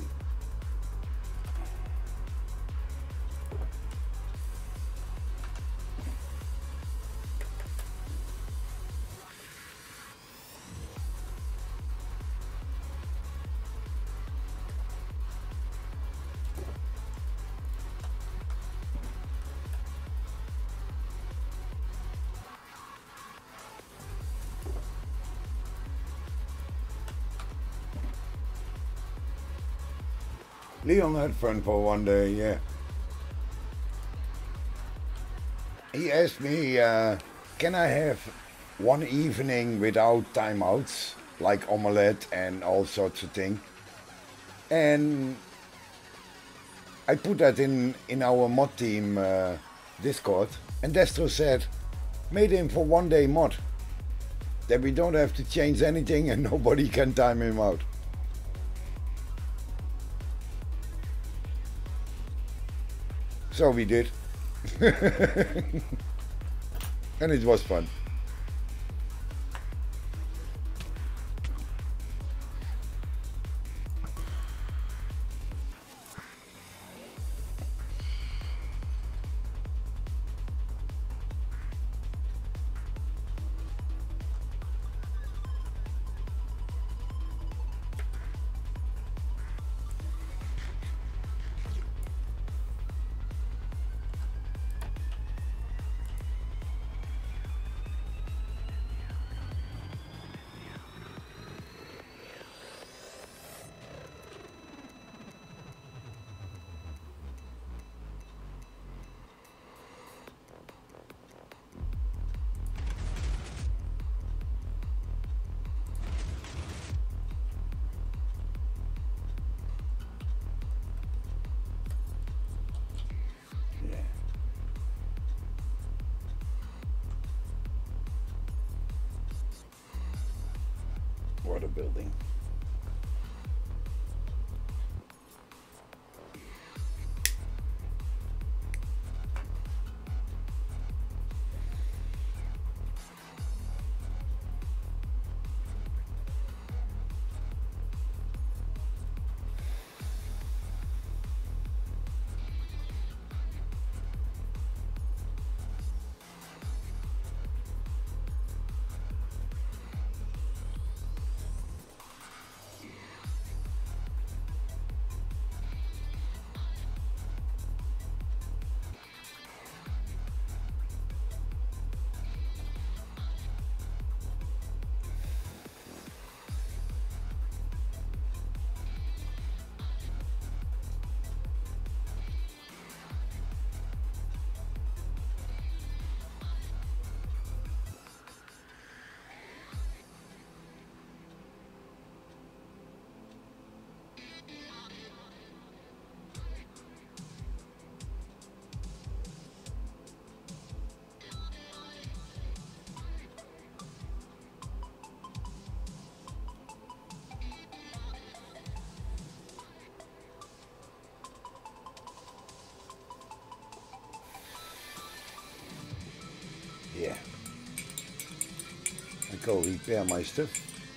Leon had fun for one day, yeah. He asked me, uh, can I have one evening without timeouts, like omelette and all sorts of things. And I put that in, in our mod team uh, Discord, and Destro said, made him for one day mod. That we don't have to change anything and nobody can time him out. So we did. And it was fun. What a building. Yeah. I go repair my stuff.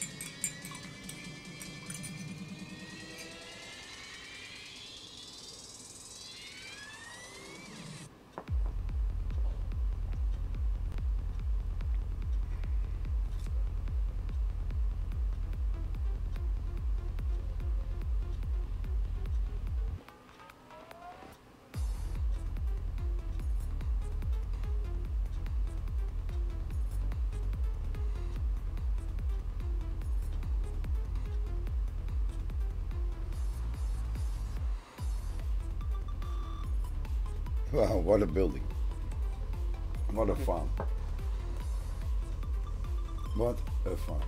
Wow, what a building. What a farm. What a farm.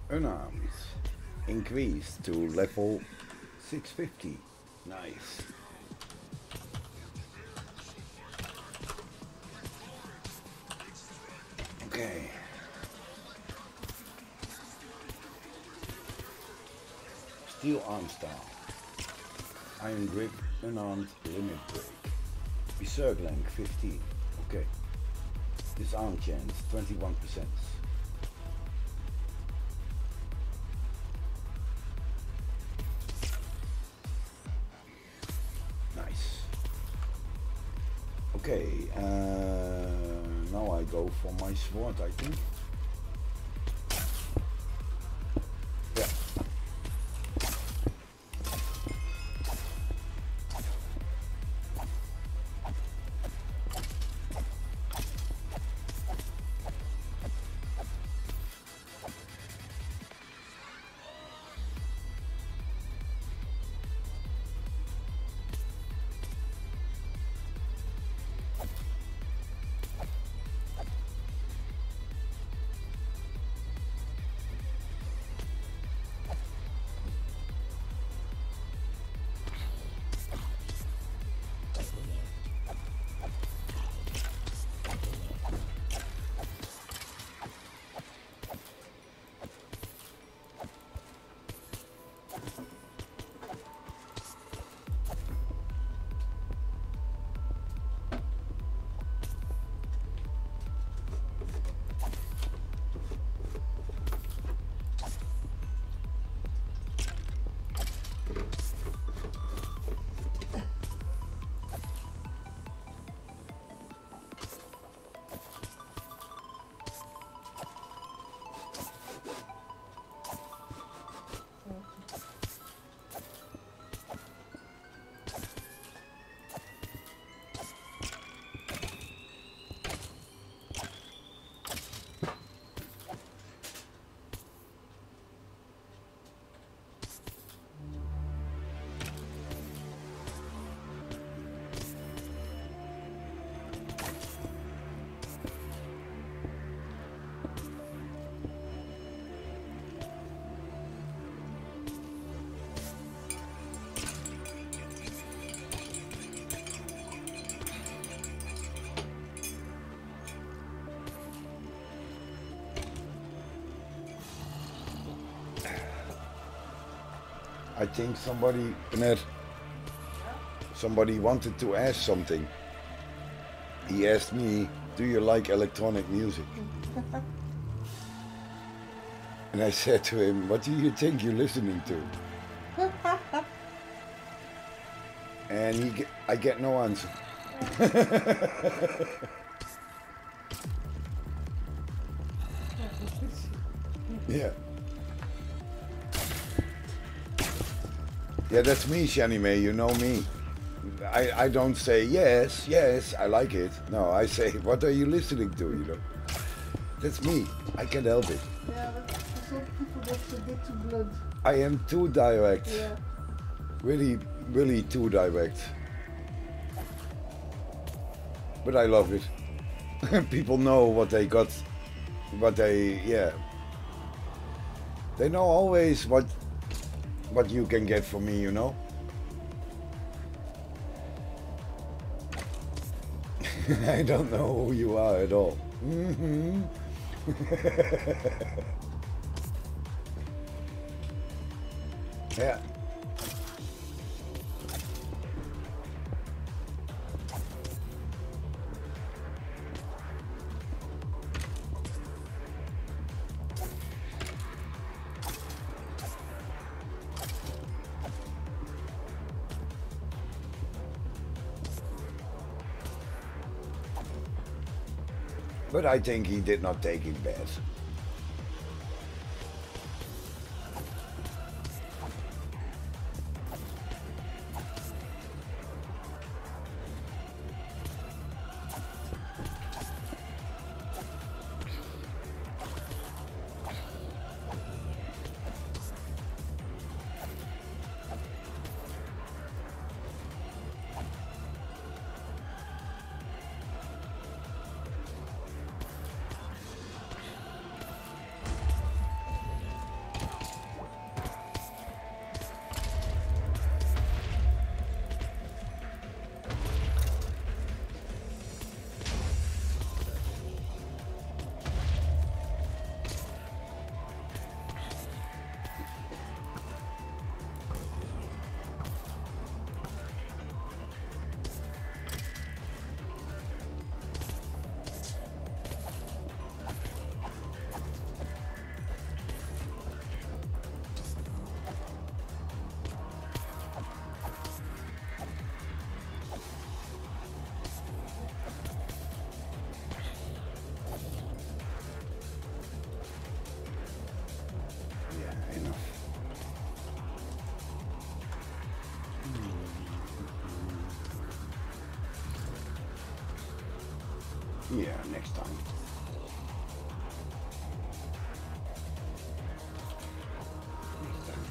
unarmed increased to level six fifty. Nice. Okay. Steel arm style. Iron grip, unarmed, limit break. Berserk length fifteen. Okay. Disarm chance twenty-one percent. Nice. Okay, uh, now I go for my sword, I think. Yeah. I think somebody, Ned, somebody wanted to ask something. He asked me, do you like electronic music? And I said to him, what do you think you're listening to? And he, ge- I get no answer. Yeah. Yeah, that's me, Shani May, you know me. I, I don't say, yes, yes, I like it. No, I say, what are you listening to, you know? That's me. I can't help it. Yeah, but some people that's a bit too blunt. I am too direct. Yeah. Really, really too direct. But I love it. People know what they got, what they, yeah. They know always what what you can get from me, you know? I don't know who you are at all. Mm-hmm. Yeah. But I think he did not take it bad. Yeah, next time. Next time.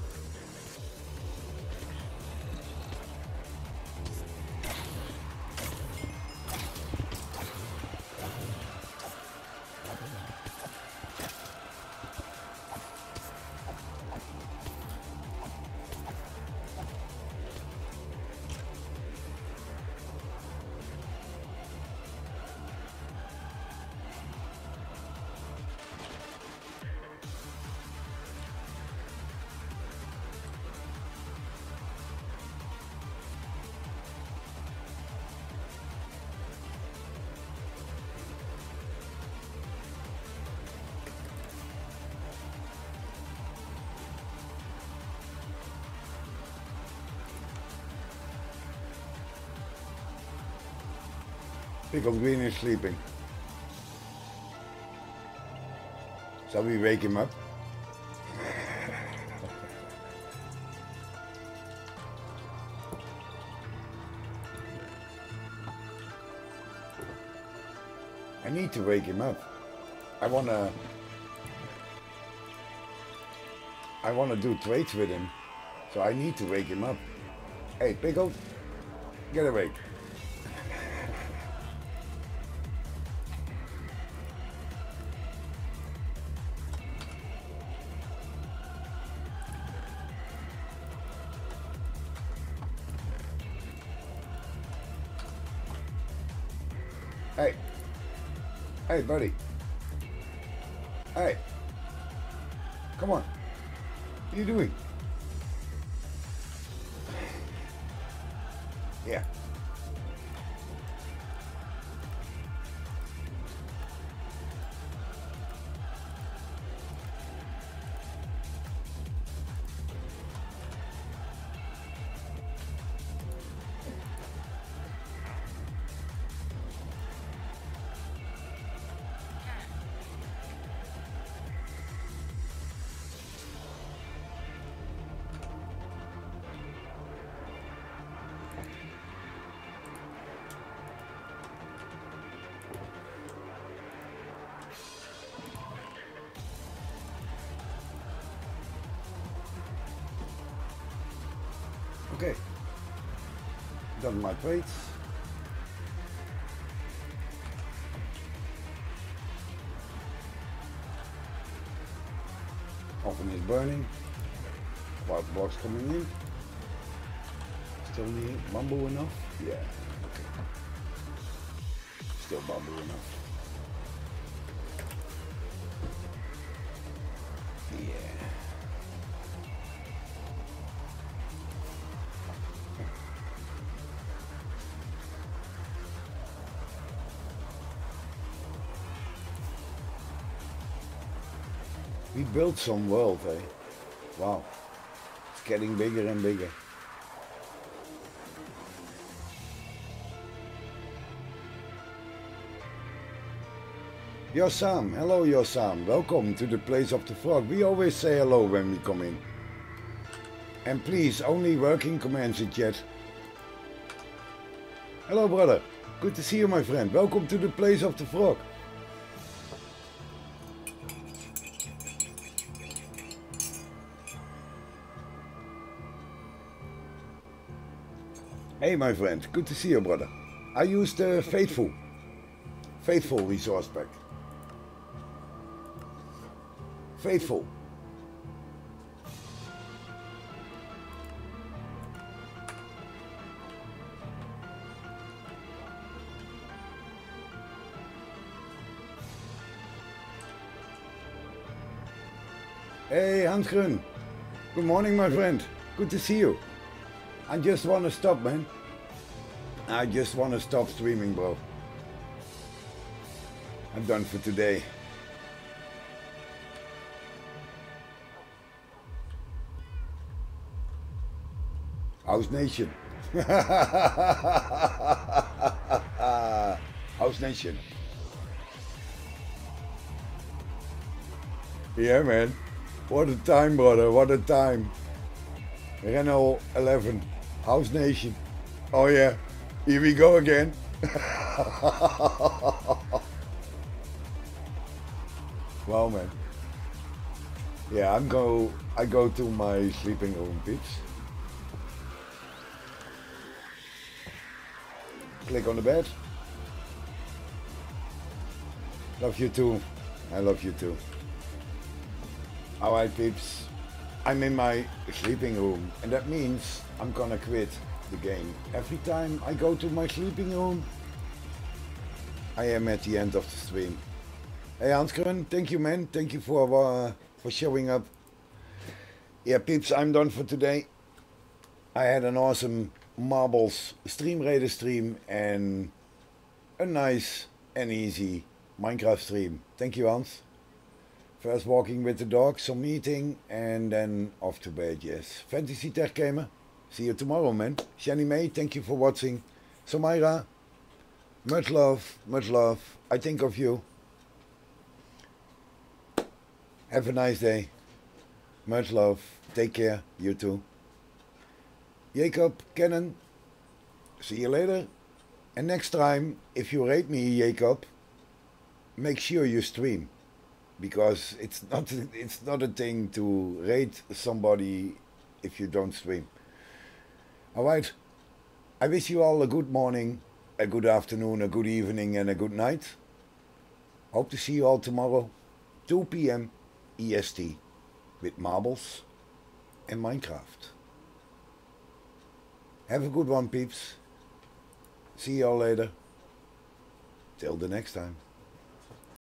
Pickle Green is sleeping. Shall we wake him up? I need to wake him up. I wanna... I wanna do trades with him. So I need to wake him up. Hey, Pickle, get awake. Hey. Hey, buddy. Hey. Come on. What are you doing? Yeah. Okay, done my plates. Oven is burning. White box coming in. Still need bamboo enough? Yeah, okay. Still bamboo enough. Yeah. We built some world, eh? Wow. It's getting bigger and bigger. Yosam, hello Yosam. Welcome to the Place of the Frog. We always say hello when we come in. And please, only working commands in chat. Hello brother. Good to see you, my friend. Welcome to the Place of the Frog. Hey my friend, good to see you brother. I used the uh, Faithful. Faithful resource pack. Faithful. Hey Hans Grun. Good morning my friend. Good to see you. I just want to stop, man. I just want to stop streaming, bro. I'm done for today. House Nation. House Nation. Yeah, man. What a time, brother. What a time. Renault eleven. House Nation. Oh yeah, here we go again. Wow, man. Yeah, I'm go. I go to my sleeping room, peeps. Click on the bed. Love you too. I love you too. Alright, peeps. I'm in my sleeping room, and that means I'm gonna quit the game. Every time I go to my sleeping room, I am at the end of the stream. Hey Hanskeren, thank you, man. Thank you for uh, for showing up. Yeah, peeps, I'm done for today. I had an awesome Marbles Stream Raider stream and a nice and easy Minecraft stream. Thank you, Hans. First walking with the dog, some eating, and then off to bed, yes. Fantasy Tech Gamer, see you tomorrow, man. Shani May, thank you for watching. Somaira, much love, much love. I think of you. Have a nice day. Much love. Take care. You too. Jacob, Cannon, see you later. And next time, if you rate me, Jacob, make sure you stream. Because it's not it's not a thing to rate somebody if you don't stream. Alright. I wish you all a good morning, a good afternoon, a good evening, and a good night. Hope to see you all tomorrow, two P M E S T, with Marbles and Minecraft. Have a good one, peeps. See you all later. Till the next time.